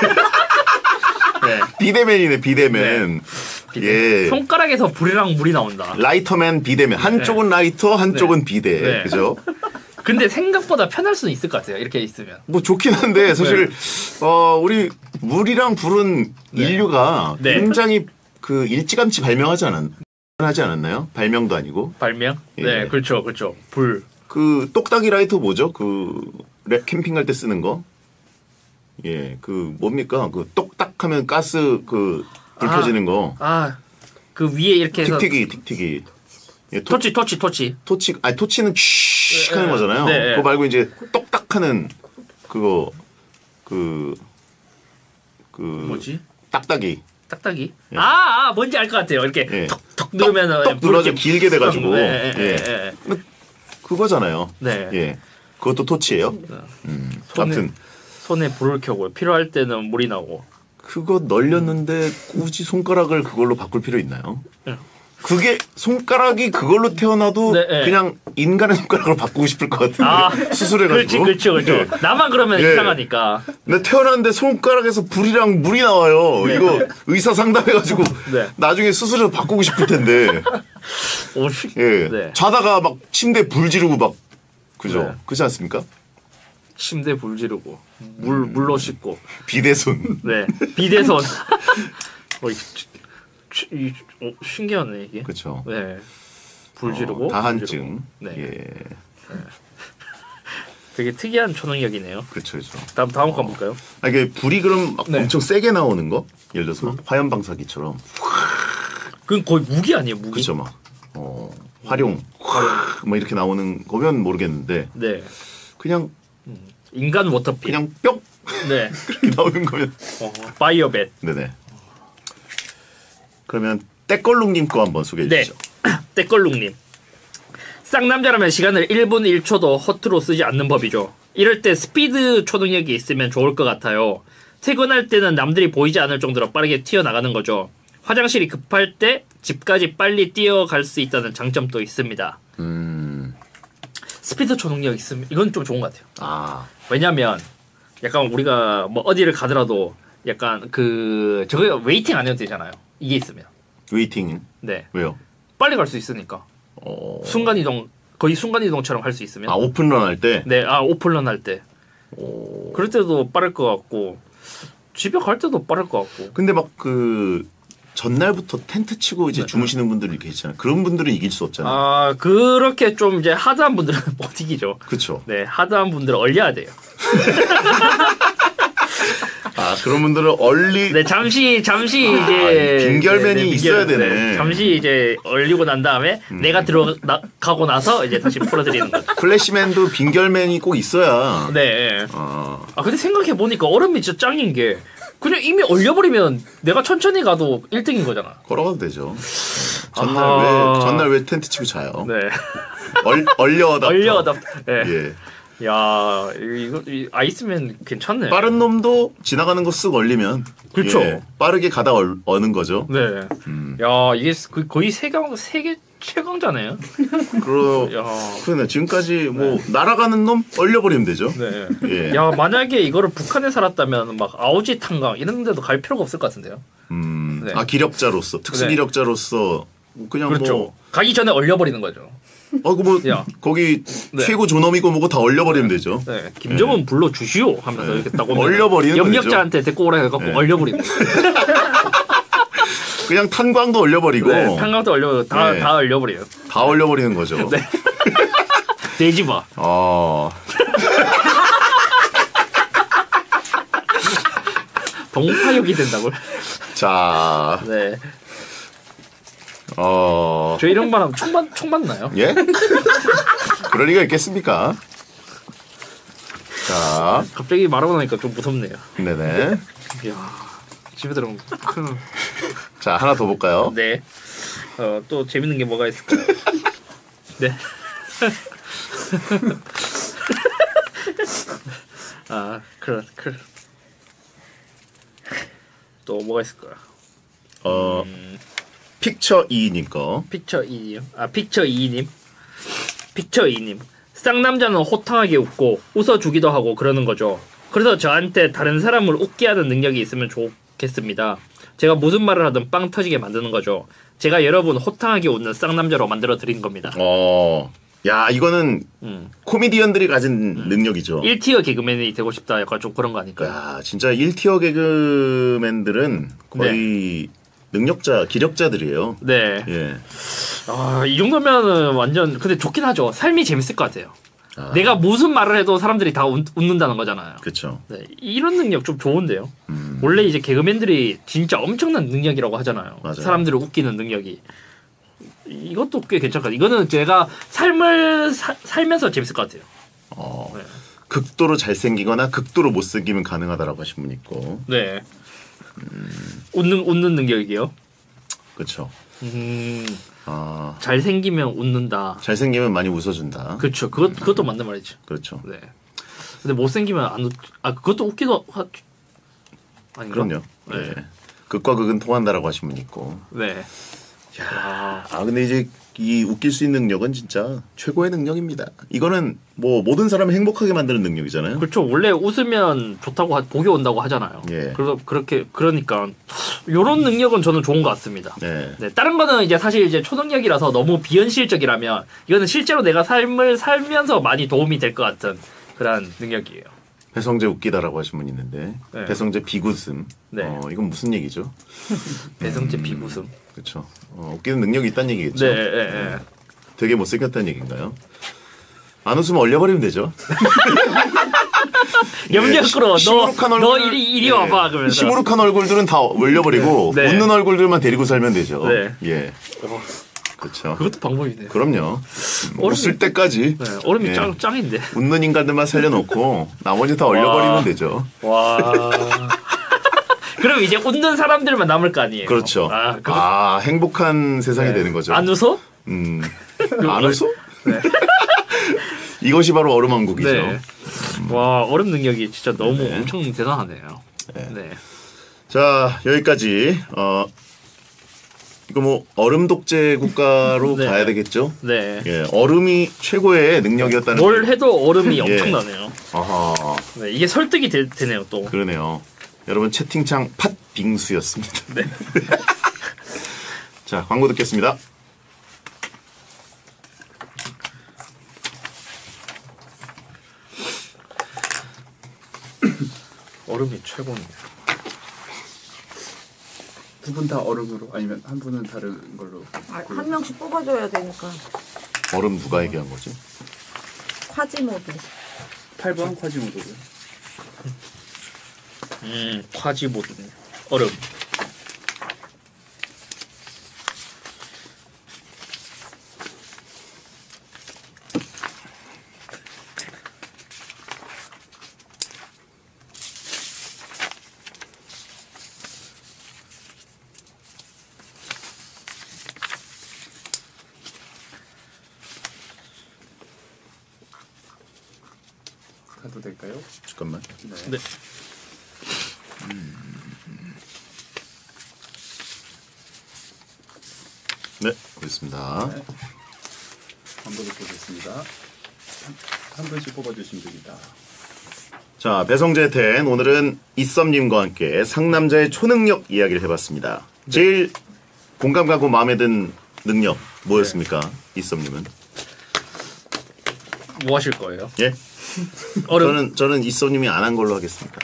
네.
비대맨이네 비대맨. 예.
손가락에서 불이랑 물이 나온다.
라이터맨 비대맨. 한쪽은 라이터 한쪽은 비대.
네.
그죠?
근데 생각보다 편할 수는 있을 것 같아요. 이렇게 있으면.
뭐 좋긴 한데 사실 어 우리 물이랑 불은
네.
인류가
네.
굉장히 그 일찌감치 발명하지 않았 하지 않았나요? 발명도 아니고
발명?
예.
네, 그렇죠, 그렇죠. 불.
그 똑딱이 라이터 뭐죠? 그 랩 캠핑 갈 때 쓰는 거. 예, 그 뭡니까? 그 똑딱하면 가스 그 불
아.
켜지는 거.
아, 그 위에 이렇게 해서
틱틱이 틱틱이. 예, 토,
토치, 토치, 토치.
토치 아니 토치는 쉿
네,
하는 거잖아요.
네, 네.
그거 말고 이제 똑딱하는 그거 그 그
뭐지?
딱딱이.
딱딱이.
예.
아, 아, 뭔지 알 것 같아요. 이렇게
예.
턱, 턱, 누르면은
떡 눌러져 길게 돼가지고.
예, 예,
예.
예, 예.
그거잖아요.
네.
예. 그것도 토치예요. 음.
손에,
아무튼
손에 불을 켜고 필요할 때는 물이 나오고.
그거 널렸는데 굳이 손가락을 그걸로 바꿀 필요 있나요?
예.
그게 손가락이 그걸로 태어나도
네, 네.
그냥 인간의 손가락으로 바꾸고 싶을 것 같은데
아,
수술해가지고.
그렇지, 그렇죠, 그렇죠.
예.
나만 그러면
예.
이상하니까.
근데 태어났는데 손가락에서 불이랑 물이 나와요. 이거 의사 상담해가지고
네.
나중에 수술해서 바꾸고 싶을 텐데.
오, 씨.
예.
네.
자다가 막 침대 불 지르고 막 그죠?
네.
그렇지 않습니까?
침대 불 지르고 물 물로 씻고.
비대손.
네. 비대선. 어, 이, 치- 이, 어, 신기하네 이게.
그렇죠.
네. 불 지르고.
어, 다한증.
네.
예.
되게 특이한 초능력이네요.
그렇죠, 그렇죠.
다음 다음 거 볼까요?
아, 이게 불이 그럼 막
네.
엄청 세게 나오는 거? 예를 들어서 막 화염 방사기처럼.
그건 거의 무기 아니에요, 무기?
그렇죠, 막 어, 활용, 막 이렇게 나오는 거면 모르겠는데
네.
그냥
인간 워터필.
그냥 뿅
네.
그렇게 나오는 거면.
어, 파이어벳.
네네. 그러면 떼걸룩님 거 한번 소개해
네.
주시죠.
떼걸룩님. 쌍남자라면 시간을 일 분 일 초도 허투루 쓰지 않는 법이죠. 이럴 때 스피드 초능력이 있으면 좋을 것 같아요. 퇴근할 때는 남들이 보이지 않을 정도로 빠르게 튀어나가는 거죠. 화장실이 급할 때 집까지 빨리 뛰어갈 수 있다는 장점도 있습니다.
음,
스피드 초능력 있으면 이건 좀 좋은 것 같아요.
아,
왜냐면 약간 우리가 뭐 어디를 가더라도 약간 그 저거 웨이팅 안 해도 되잖아요. 이게 있으면.
웨이팅.
네.
왜요?
빨리 갈 수 있으니까.
어,
순간 이동 거의 순간 이동처럼 할 수 있으면.
아 오픈런 할 때.
네, 아 오픈런 할 때.
오.
그럴 때도 빠를 것 같고 집에 갈 때도 빠를 것 같고.
근데 막 그 전날부터 텐트 치고 이제
네.
주무시는 분들이 계시잖아요. 그런 분들은 이길 수 없잖아요.
아 그렇게 좀 이제 하드한 분들은 못 이기죠.
그렇죠.
네, 하드한 분들은 얼려야 돼요.
아 그런 분들은 얼리.
네, 잠시 잠시
아,
이제
빙결맨이
네, 네,
있어야
빙결,
되네.
네, 잠시 이제 얼리고 난 다음에
음.
내가 들어가고 나서 이제 다시 풀어드리는 거죠.
플래시맨도 빙결맨이 꼭 있어야.
네.
아,
아 근데 생각해 보니까 얼음이 진짜 짱인 게 그냥 이미 얼려버리면 내가 천천히 가도 일 등인 거잖아.
걸어가도 되죠. 전날
아하.
왜 전날 왜 텐트 치고 자요?
네.
얼 얼려다.
얼려다. 네.
예.
야 이거 이 아이스면 괜찮네.
빠른 놈도 지나가는 거 쓱 얼리면.
그렇죠.
예, 빠르게 가다 얼, 어는 거죠.
네.
음.
야 이게 그- 거의 세강 세계 최강자네요.
그러.
야.
그러네. 지금까지 뭐 날아가는 놈 얼려버리면 되죠.
네.
예.
야 만약에 이거를 북한에 살았다면 막 아오지 탄강 이런 데도 갈 필요가 없을 것 같은데요.
음.
네.
아 기력자로서 특수
네.
기력자로서 그냥
그렇죠.
뭐.
가기 전에 얼려버리는 거죠.
어, 그 뭐
야.
거기
네.
최고 존엄이고 뭐고 다 얼려버리면 되죠.
네. 김정은 불러 주시오 하면서
네.
이렇게 딱 오면
얼려버리는
염력자한테 데리고 오라 해갖고
네.
얼려버리는 거예요.
그냥 탄광도 얼려버리고
네. 탄강도 얼려 다 다
네.
얼려버려요.
다 얼려버리는 거죠.
네. 돼지바.
아,
동파육이 된다고요?
자,
네.
어,
저 이런 말하면 총, 맞, 총 맞나요?
예? 그럴 리가 있겠습니까? 자,
갑자기 말하고 나니까 좀 무섭네요.
네네.
이야, 집에 들어가면 큰...
자, 하나 더 볼까요?
네. 어, 또 재밌는 게 뭐가 있을까요? 네. 아, 그래, 그래. 또 뭐가 있을까요?
어,
음,
픽처 이님 거.
픽처 이님. 아, 픽처 이님. 픽처 이님. 쌍남자는 호탕하게 웃고 웃어주기도 하고 그러는 거죠. 그래서 저한테 다른 사람을 웃게 하는 능력이 있으면 좋겠습니다. 제가 무슨 말을 하든 빵 터지게 만드는 거죠. 제가 여러분 호탕하게 웃는 쌍남자로 만들어 드린 겁니다.
어, 야, 이거는
음.
코미디언들이 가진 능력이죠.
일 티어 개그맨이 되고 싶다 약간 좀 그런 거 아닐까요?
야, 진짜 일 티어 개그맨들은 거의 능력자, 기력자들이에요.
네.
예.
아, 이 정도면은 완전 근데 좋긴 하죠. 삶이 재밌을 것 같아요.
아,
내가 무슨 말을 해도 사람들이 다 웃, 웃는다는 거잖아요.
그쵸.
네, 이런 능력 좀 좋은데요.
음,
원래 이제 개그맨들이 진짜 엄청난 능력이라고 하잖아요.
맞아요.
사람들을 웃기는 능력이. 이것도 꽤 괜찮거든요. 이거는 제가 삶을 사, 살면서 재밌을 것 같아요.
어,
네.
극도로 잘생기거나 극도로 못생기면 가능하다라고 하신 분 있고.
네. 웃는 웃는 능력이요.
그쵸.
음,
아,
잘생기면 웃는다.
잘생기면 많이 웃어준다.
그렇죠. 그것 그것도 맞는 말이죠.
그렇죠.
네. 근데 못생기면 안 웃. 아 그것도 웃기도 하. 아닌가?
그럼요.
네.
네. 극과 극은 통한다라고 하신 분 있고.
네. 야.
아 근데 이제 이 웃길 수 있는 능력은 진짜 최고의 능력입니다. 이거는 뭐 모든 사람을 행복하게 만드는 능력이잖아요.
그렇죠. 원래 웃으면 좋다고 하, 복이 온다고 하잖아요.
예.
그래서 그렇게 그러니까 요런 능력은 저는 좋은 것 같습니다.
네.
네, 다른 거는 이제 사실 이제 초능력이라서 너무 비현실적이라면 이거는 실제로 내가 삶을 살면서 많이 도움이 될 것 같은 그런 능력이에요.
배성재 웃기다라고 하신 분 있는데
네.
배성재 비웃음.
네.
어, 이건 무슨 얘기죠?
배성재 비웃음.
그렇죠. 어, 웃기는 능력이 있다는 얘기겠죠.
네, 네, 네.
되게 못생겼다는 얘기인가요? 안 웃으면 얼려버리면 되죠.
염려 끌어. 너,
시무룩한
너
얼굴-
이리 이리
예.
와봐 그러면서.
시무룩한 얼굴들은 다 얼려버리고
네.
웃는 얼굴들만 데리고 살면 되죠.
네.
예.
어,
그렇죠.
그것도 방법이네.
그럼요. 음,
얼음이-
웃을 때까지
네, 얼음이
예.
짱 짱인데.
웃는 인간들만 살려놓고 나머지 다 얼려버리면
와.
되죠.
와. 그럼 이제 웃는 사람들만 남을 거 아니에요.
그렇죠.
아, 그거,
아 행복한 세상이
네.
되는 거죠.
안 웃어?
음. 안 웃어?
네.
이것이 바로 얼음왕국이죠.
네. 와 얼음 능력이 진짜 너무
네.
엄청 대단하네요.
네.
네.
자 여기까지 어 이거 뭐 얼음 독재 국가로
네.
가야 되겠죠?
네.
예, 얼음이 최고의 능력이었다는.
뭘 해도 얼음이
예.
엄청나네요.
아하,
네, 이게 설득이 되, 되네요 또.
그러네요. 여러분 채팅창 팥빙수였습니다.
네.
자 광고 듣겠습니다.
얼음이 최고네요.
두 분 다 얼음으로 아니면 한 분은 다른 걸로.
아, 한 명씩 뽑아줘야 되니까.
얼음 누가 얘기한 거지?
콰지모드.
팔 번 콰지모도고요.
음, 콰지모드네. 얼음.
가도 될까요?
잠깐만.
네.
네.
네, 그렇습니다.
네. 광고를 보겠습니다. 한, 한 분씩 뽑아주시면 됩니다.
자, 배성재 텐 오늘은 이썸님과 함께 상남자의 초능력 이야기를 해봤습니다. 제일 공감 가고 마음에 든 능력 뭐였습니까? 이썸님은?
뭐 하실 거예요?
예?
얼음.
저는 저는 이썸님이 안 한 걸로 하겠습니다.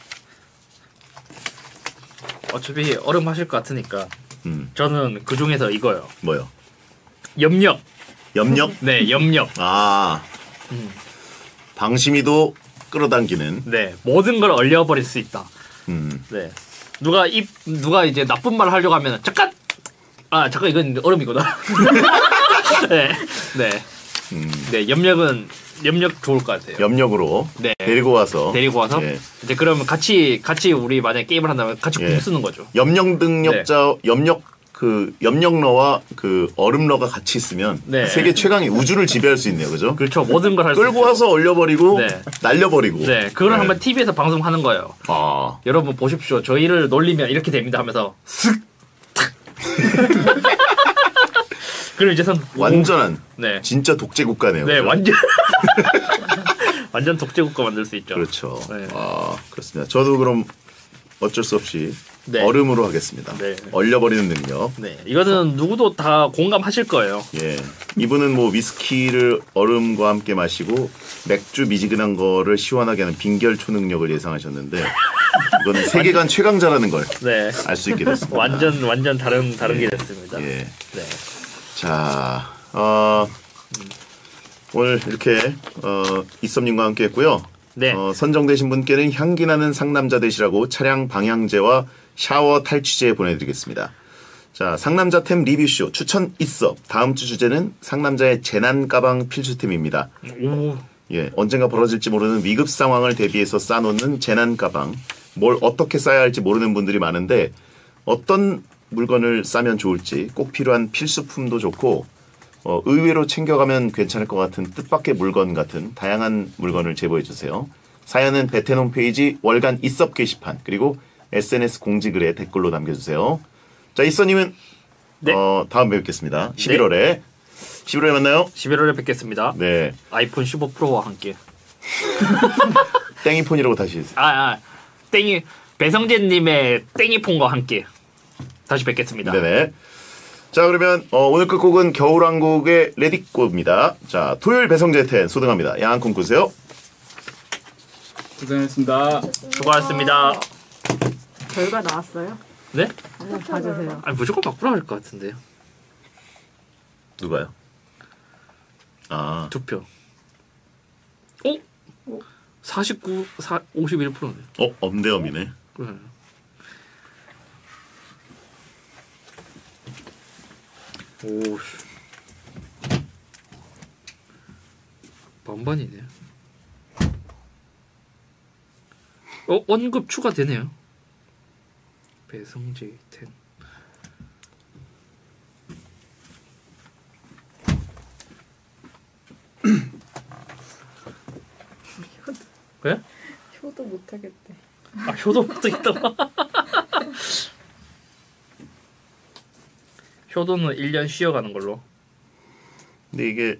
어차피 얼음 하실 것 같으니까
음,
저는 그 중에서 이거요.
뭐요?
염력.
염력?
네, 염력.
아,
음.
방심이도 끌어당기는.
네, 모든 걸 얼려버릴 수 있다.
음,
네. 누가 입 누가 이제 나쁜 말을 하려고 하면 잠깐. 아 잠깐 이건 얼음이구나. 네, 네,
음,
네. 염력은 염력 좋을 것 같아요.
염력으로
네.
데리고 와서
데리고 와서
예.
이제 그러면 같이 같이 우리 만약 게임을 한다면 같이
예.
궁 쓰는 거죠.
염력 능력자 염력 그 염력러와 그 얼음러가 같이 있으면
네.
세계 최강의 우주를 지배할 수 있네요, 그죠?
그렇죠. 모든 걸 할 수.
끌고 와서 얼려버리고
네.
날려버리고.
네, 그거를
네.
한번 티비에서 방송하는 거예요.
아,
여러분 보십시오. 저희를 놀리면 이렇게 됩니다 하면서 슥 탁. 그럼 이제선
완전한
네,
진짜 독재 국가네요.
네
그죠?
완전 완전 독재국가 만들 수 있죠.
그렇죠.
네.
아, 그렇습니다. 저도 그럼 어쩔 수 없이
네.
얼음으로 하겠습니다.
네.
얼려버리는 능력.
네, 이거는 누구도 다 공감하실 거예요.
예. 이분은 뭐 위스키를 얼음과 함께 마시고 맥주 미지근한 거를 시원하게 하는 빈결 초능력을 예상하셨는데 이건 세계관 최강자라는 걸 알 수
네,
있게 됐습니다.
완전 완전 다른 다른 게 됐습니다.
예.
네,
자, 어, 오늘 이렇게 어, 이썸님과 함께 했고요.
네.
어, 선정되신 분께는 향기 나는 상남자 되시라고 차량 방향제와 샤워 탈취제 보내드리겠습니다. 자, 상남자템 리뷰쇼 추천 있어. 다음 주 주제는 상남자의 재난 가방 필수템입니다.
오,
예, 언젠가 벌어질지 모르는 위급 상황을 대비해서 싸놓는 재난 가방. 뭘 어떻게 싸야 할지 모르는 분들이 많은데 어떤 물건을 싸면 좋을지, 꼭 필요한 필수품도 좋고 어, 의외로 챙겨가면 괜찮을 것 같은 뜻밖의 물건 같은 다양한 물건을 제보해 주세요. 사연은 베텐 홈페이지 월간 이썹 게시판 그리고 에스엔에스 공지글에 댓글로 남겨주세요. 자, 이서님은
네.
어, 다음 뵙겠습니다. 십일월에 십일월에 만나요.
십일월에 뵙겠습니다.
네.
아이폰 십오 프로와 함께.
땡이폰이라고 다시 해주세요.
아, 아 땡이 배성재님의 땡이폰과 함께 다시 뵙겠습니다.
네네. 자, 그러면 어, 오늘 끝곡은 겨울왕국의 레디꼬입니다. 자, 토요일 배성재 텐 소등합니다. 양한 꿈 꾸세요.
고생하셨습니다.
수고하셨습니다.
결과 나왔어요?
네?
한번 봐주세요.
아니 무조건 바꾸라 할 것 같은데요.
누가요? 아,
투표. 어? 사십구, 사, 오십일 퍼센트네.
어, 엄대엄이네.
그래. 오, 반반이네. 어, 언급 추가되네요. 배성재 텐. 왜?
효도 못하겠대.
아, 효도부터 있다고? 효도는 일 년 쉬어가는 걸로.
근데 이게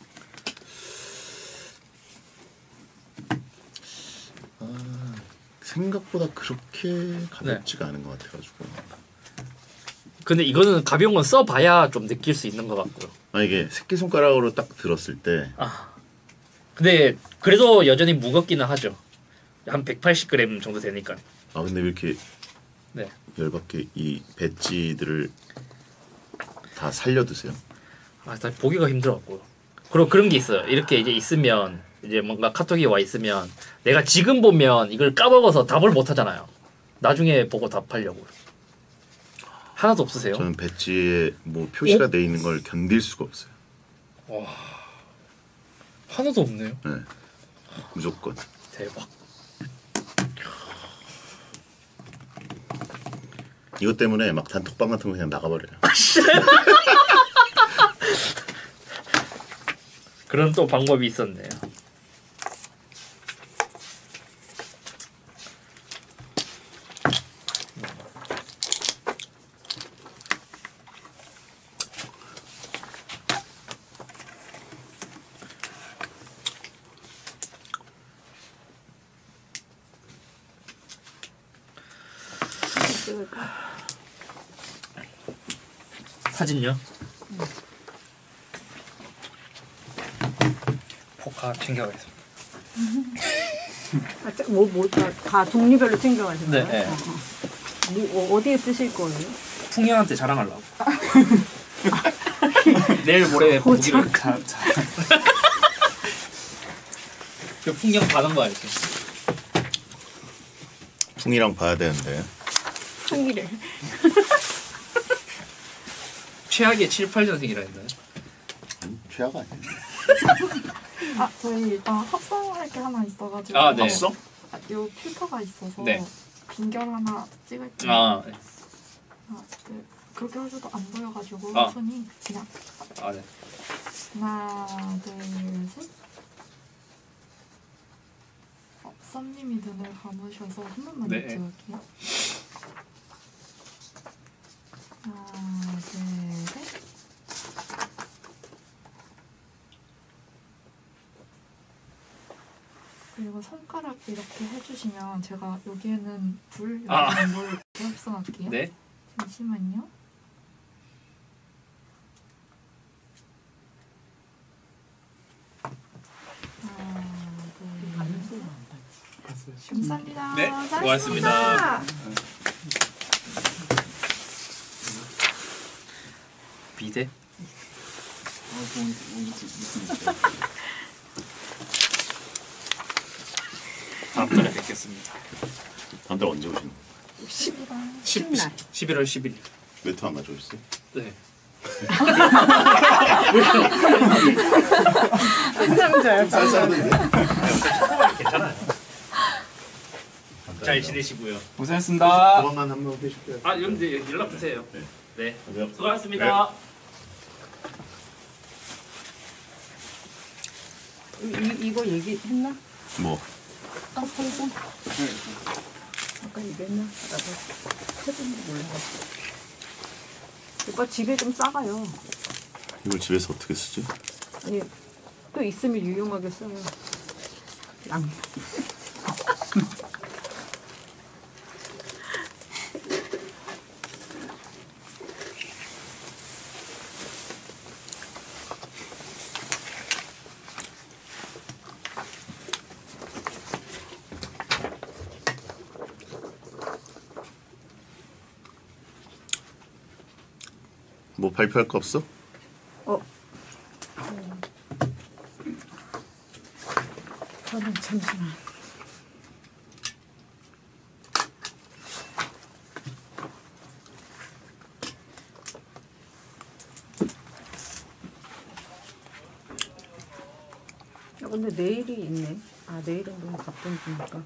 아, 생각보다 그렇게 가볍지가 않은 것 같아가지고.
근데 이거는 가벼운 건 써봐야 좀 느낄 수 있는 것 같고요.
아, 이게 새끼손가락으로 딱 들었을 때
아, 근데 그래도 여전히 무겁기는 하죠. 한 백팔십 그램 정도 되니까.
아, 근데 왜 이렇게
네.
열받게 이 배지들을 다 살려두세요?
아, 다 보기가 힘들었고요. 그리고 그런 게 있어요. 이렇게 이제 있으면 이제 뭔가 카톡이 와 있으면 내가 지금 보면 이걸 까먹어서 답을 못 하잖아요. 나중에 보고 답하려고. 하나도 없으세요?
저는 배지에 뭐 표시가 돼 있는 걸 견딜 수가 없어요.
와, 하나도 없네요.
네. 무조건.
대박.
이것 때문에 막 단톡방 같은 거 그냥 나가버려요.
그런 또 방법이 있었네요. 사진요? 포카 챙겨가겠습니다.
아, 짜- 뭐, 뭐, 다, 다 종류별로 챙겨가시는
네,
거예요?
네.
어, 어. 뭐, 어, 어디에 쓰실 거예요?
풍경한테 자랑하려고. 내일 모레 보기로 자, 자. 그 풍경 봐는 거 알지?
풍이랑 봐야 되는데.
풍기를.
최악의 칠, 팔 년생이라 했나요?
아니, 최악 아니에요.
아 저희 일단 합성할 게 하나 있어가지고.
아, 네.
합성?
아, 요 필터가 있어서
네.
빈결 하나 찍을게요.
아, 네.
아, 네. 그렇게 해줘도 안 보여가지고
아.
손이 그냥
아, 네.
하나 둘셋. 어, 썸님이 눈을 감으셔서 한 번만
네.
찍을게요. 하나 둘셋. 그리고 손가락 이렇게 해주시면 제가 여기에는 불, 여기에는
아.
물 이렇게 합성할게요.
네.
잠시만요. 하나, 둘, 셋. 감사합니다.
네,
잘했습니다.
고맙습니다. 비대?
아, 좋은 좋은 있습니다.
다음 달에 뵙겠습니다.
다음 달 언제 오시는 거예요?
신날.
십일월 십일.
외투 안 가져오셨어요?
네.
한장잘
쌀쌀하던데?
괜찮아요. 잘 지내시고요.
고생했습니다.
조만간 한번 뵈실게요.
아 여러분들 연락 주세요. 네. 네.
안녕.
수고하셨습니다.
이, 이, 이거 얘기했나?
뭐
아, 펄좀 아까 얘기했나? 나도 해본지 몰라가지고. 오빠 집에 좀 싸가요.
이걸 집에서 어떻게 쓰지?
아니 또 있으면 유용하게 써요. 양.
뭐 발표할 거 없어?
어. 저는 잠시만. 야, 근데 내일이 있네. 아, 내일은 너무 바쁜 주니까.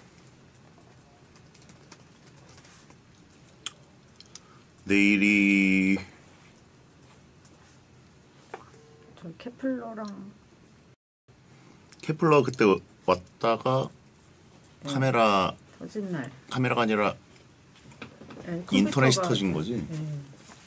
내일이
저 케플러랑
케플러 그때 왔다가 카메라
터진 날.
카메라가 아니라
네,
인터넷이
컴퓨터가-
터진 거지.
네.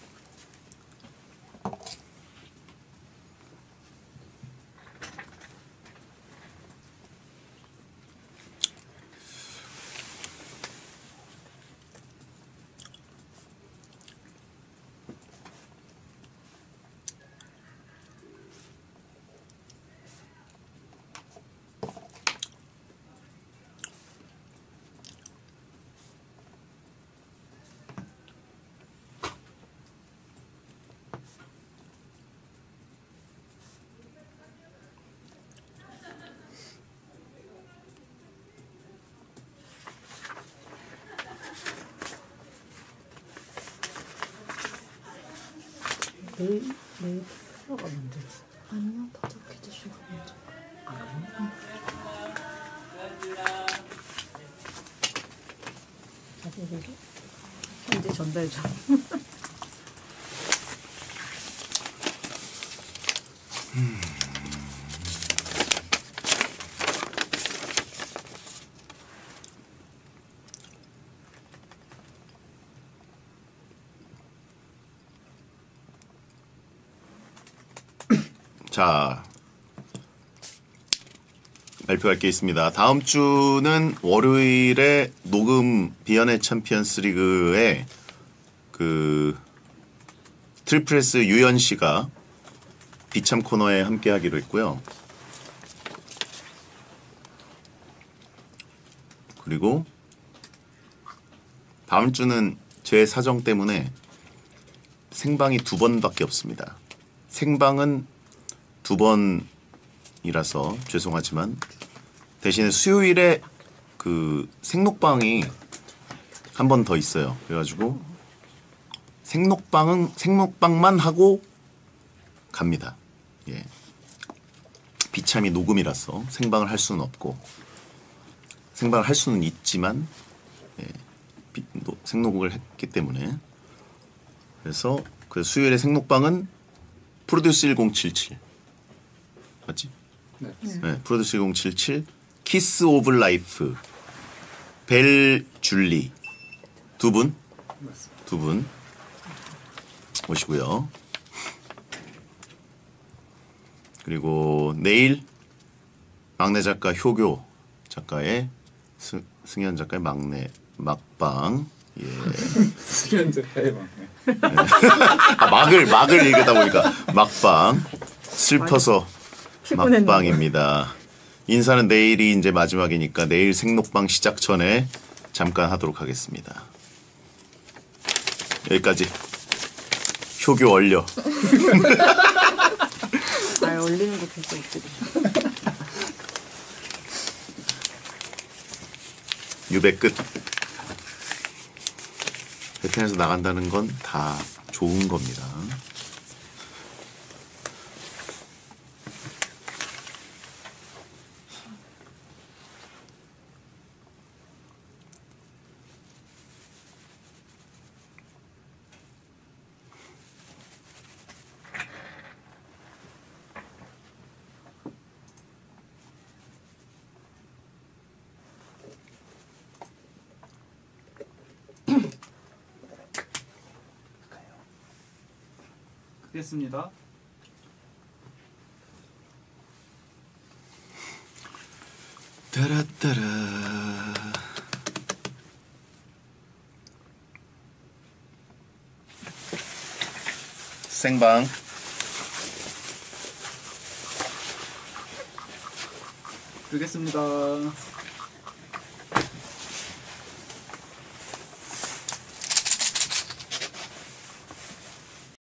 내일 내일 케플러가 문제였어. 아니요, 더덕해 주시고 먼저. 아. 자세히 현재 전달 중.
자, 발표할 게 있습니다. 다음 주는 월요일에 녹음 비연의 챔피언스 리그에 그 트리플스 유연 씨가 비참 코너에 함께 하기로 했고요. 그리고 다음 주는 제 사정 때문에 생방이 두 번밖에 없습니다. 생방은 두 번이라서 죄송하지만 대신에 수요일에 그 생록방이 한 번 더 있어요. 그래가지고 생록방은 생록방만 하고 갑니다. 예. 비참이 녹음이라서 생방을 할 수는 없고 생방을 할 수는 있지만 예. 비, 노, 생록을 했기 때문에 그래서 그 수요일에 생록방은 프로듀스 천칠십칠 맞지?
네.
네, 프로듀스 천칠십칠, 키스 오브 라이프, 벨 줄리 두 분, 두 분 오시고요. 그리고 내일 막내 작가 효교 작가의 스, 승현 작가의 막내 막방. 예.
수련제 대박.
아, 막을 막을 읽다 보니까 막방 슬퍼서
피곤했나 봐.
막방입니다. 인사는 내일이 이제 마지막이니까 내일 생록방 시작 전에 잠깐 하도록 하겠습니다. 여기까지. 효교 얼려.
아, 올리는 거 진짜 웃기다.
유배 끝. 베텐에서 나간다는 건 다 좋은 겁니다.
끄겠습니다.
따라따라. 생방.
끄겠습니다.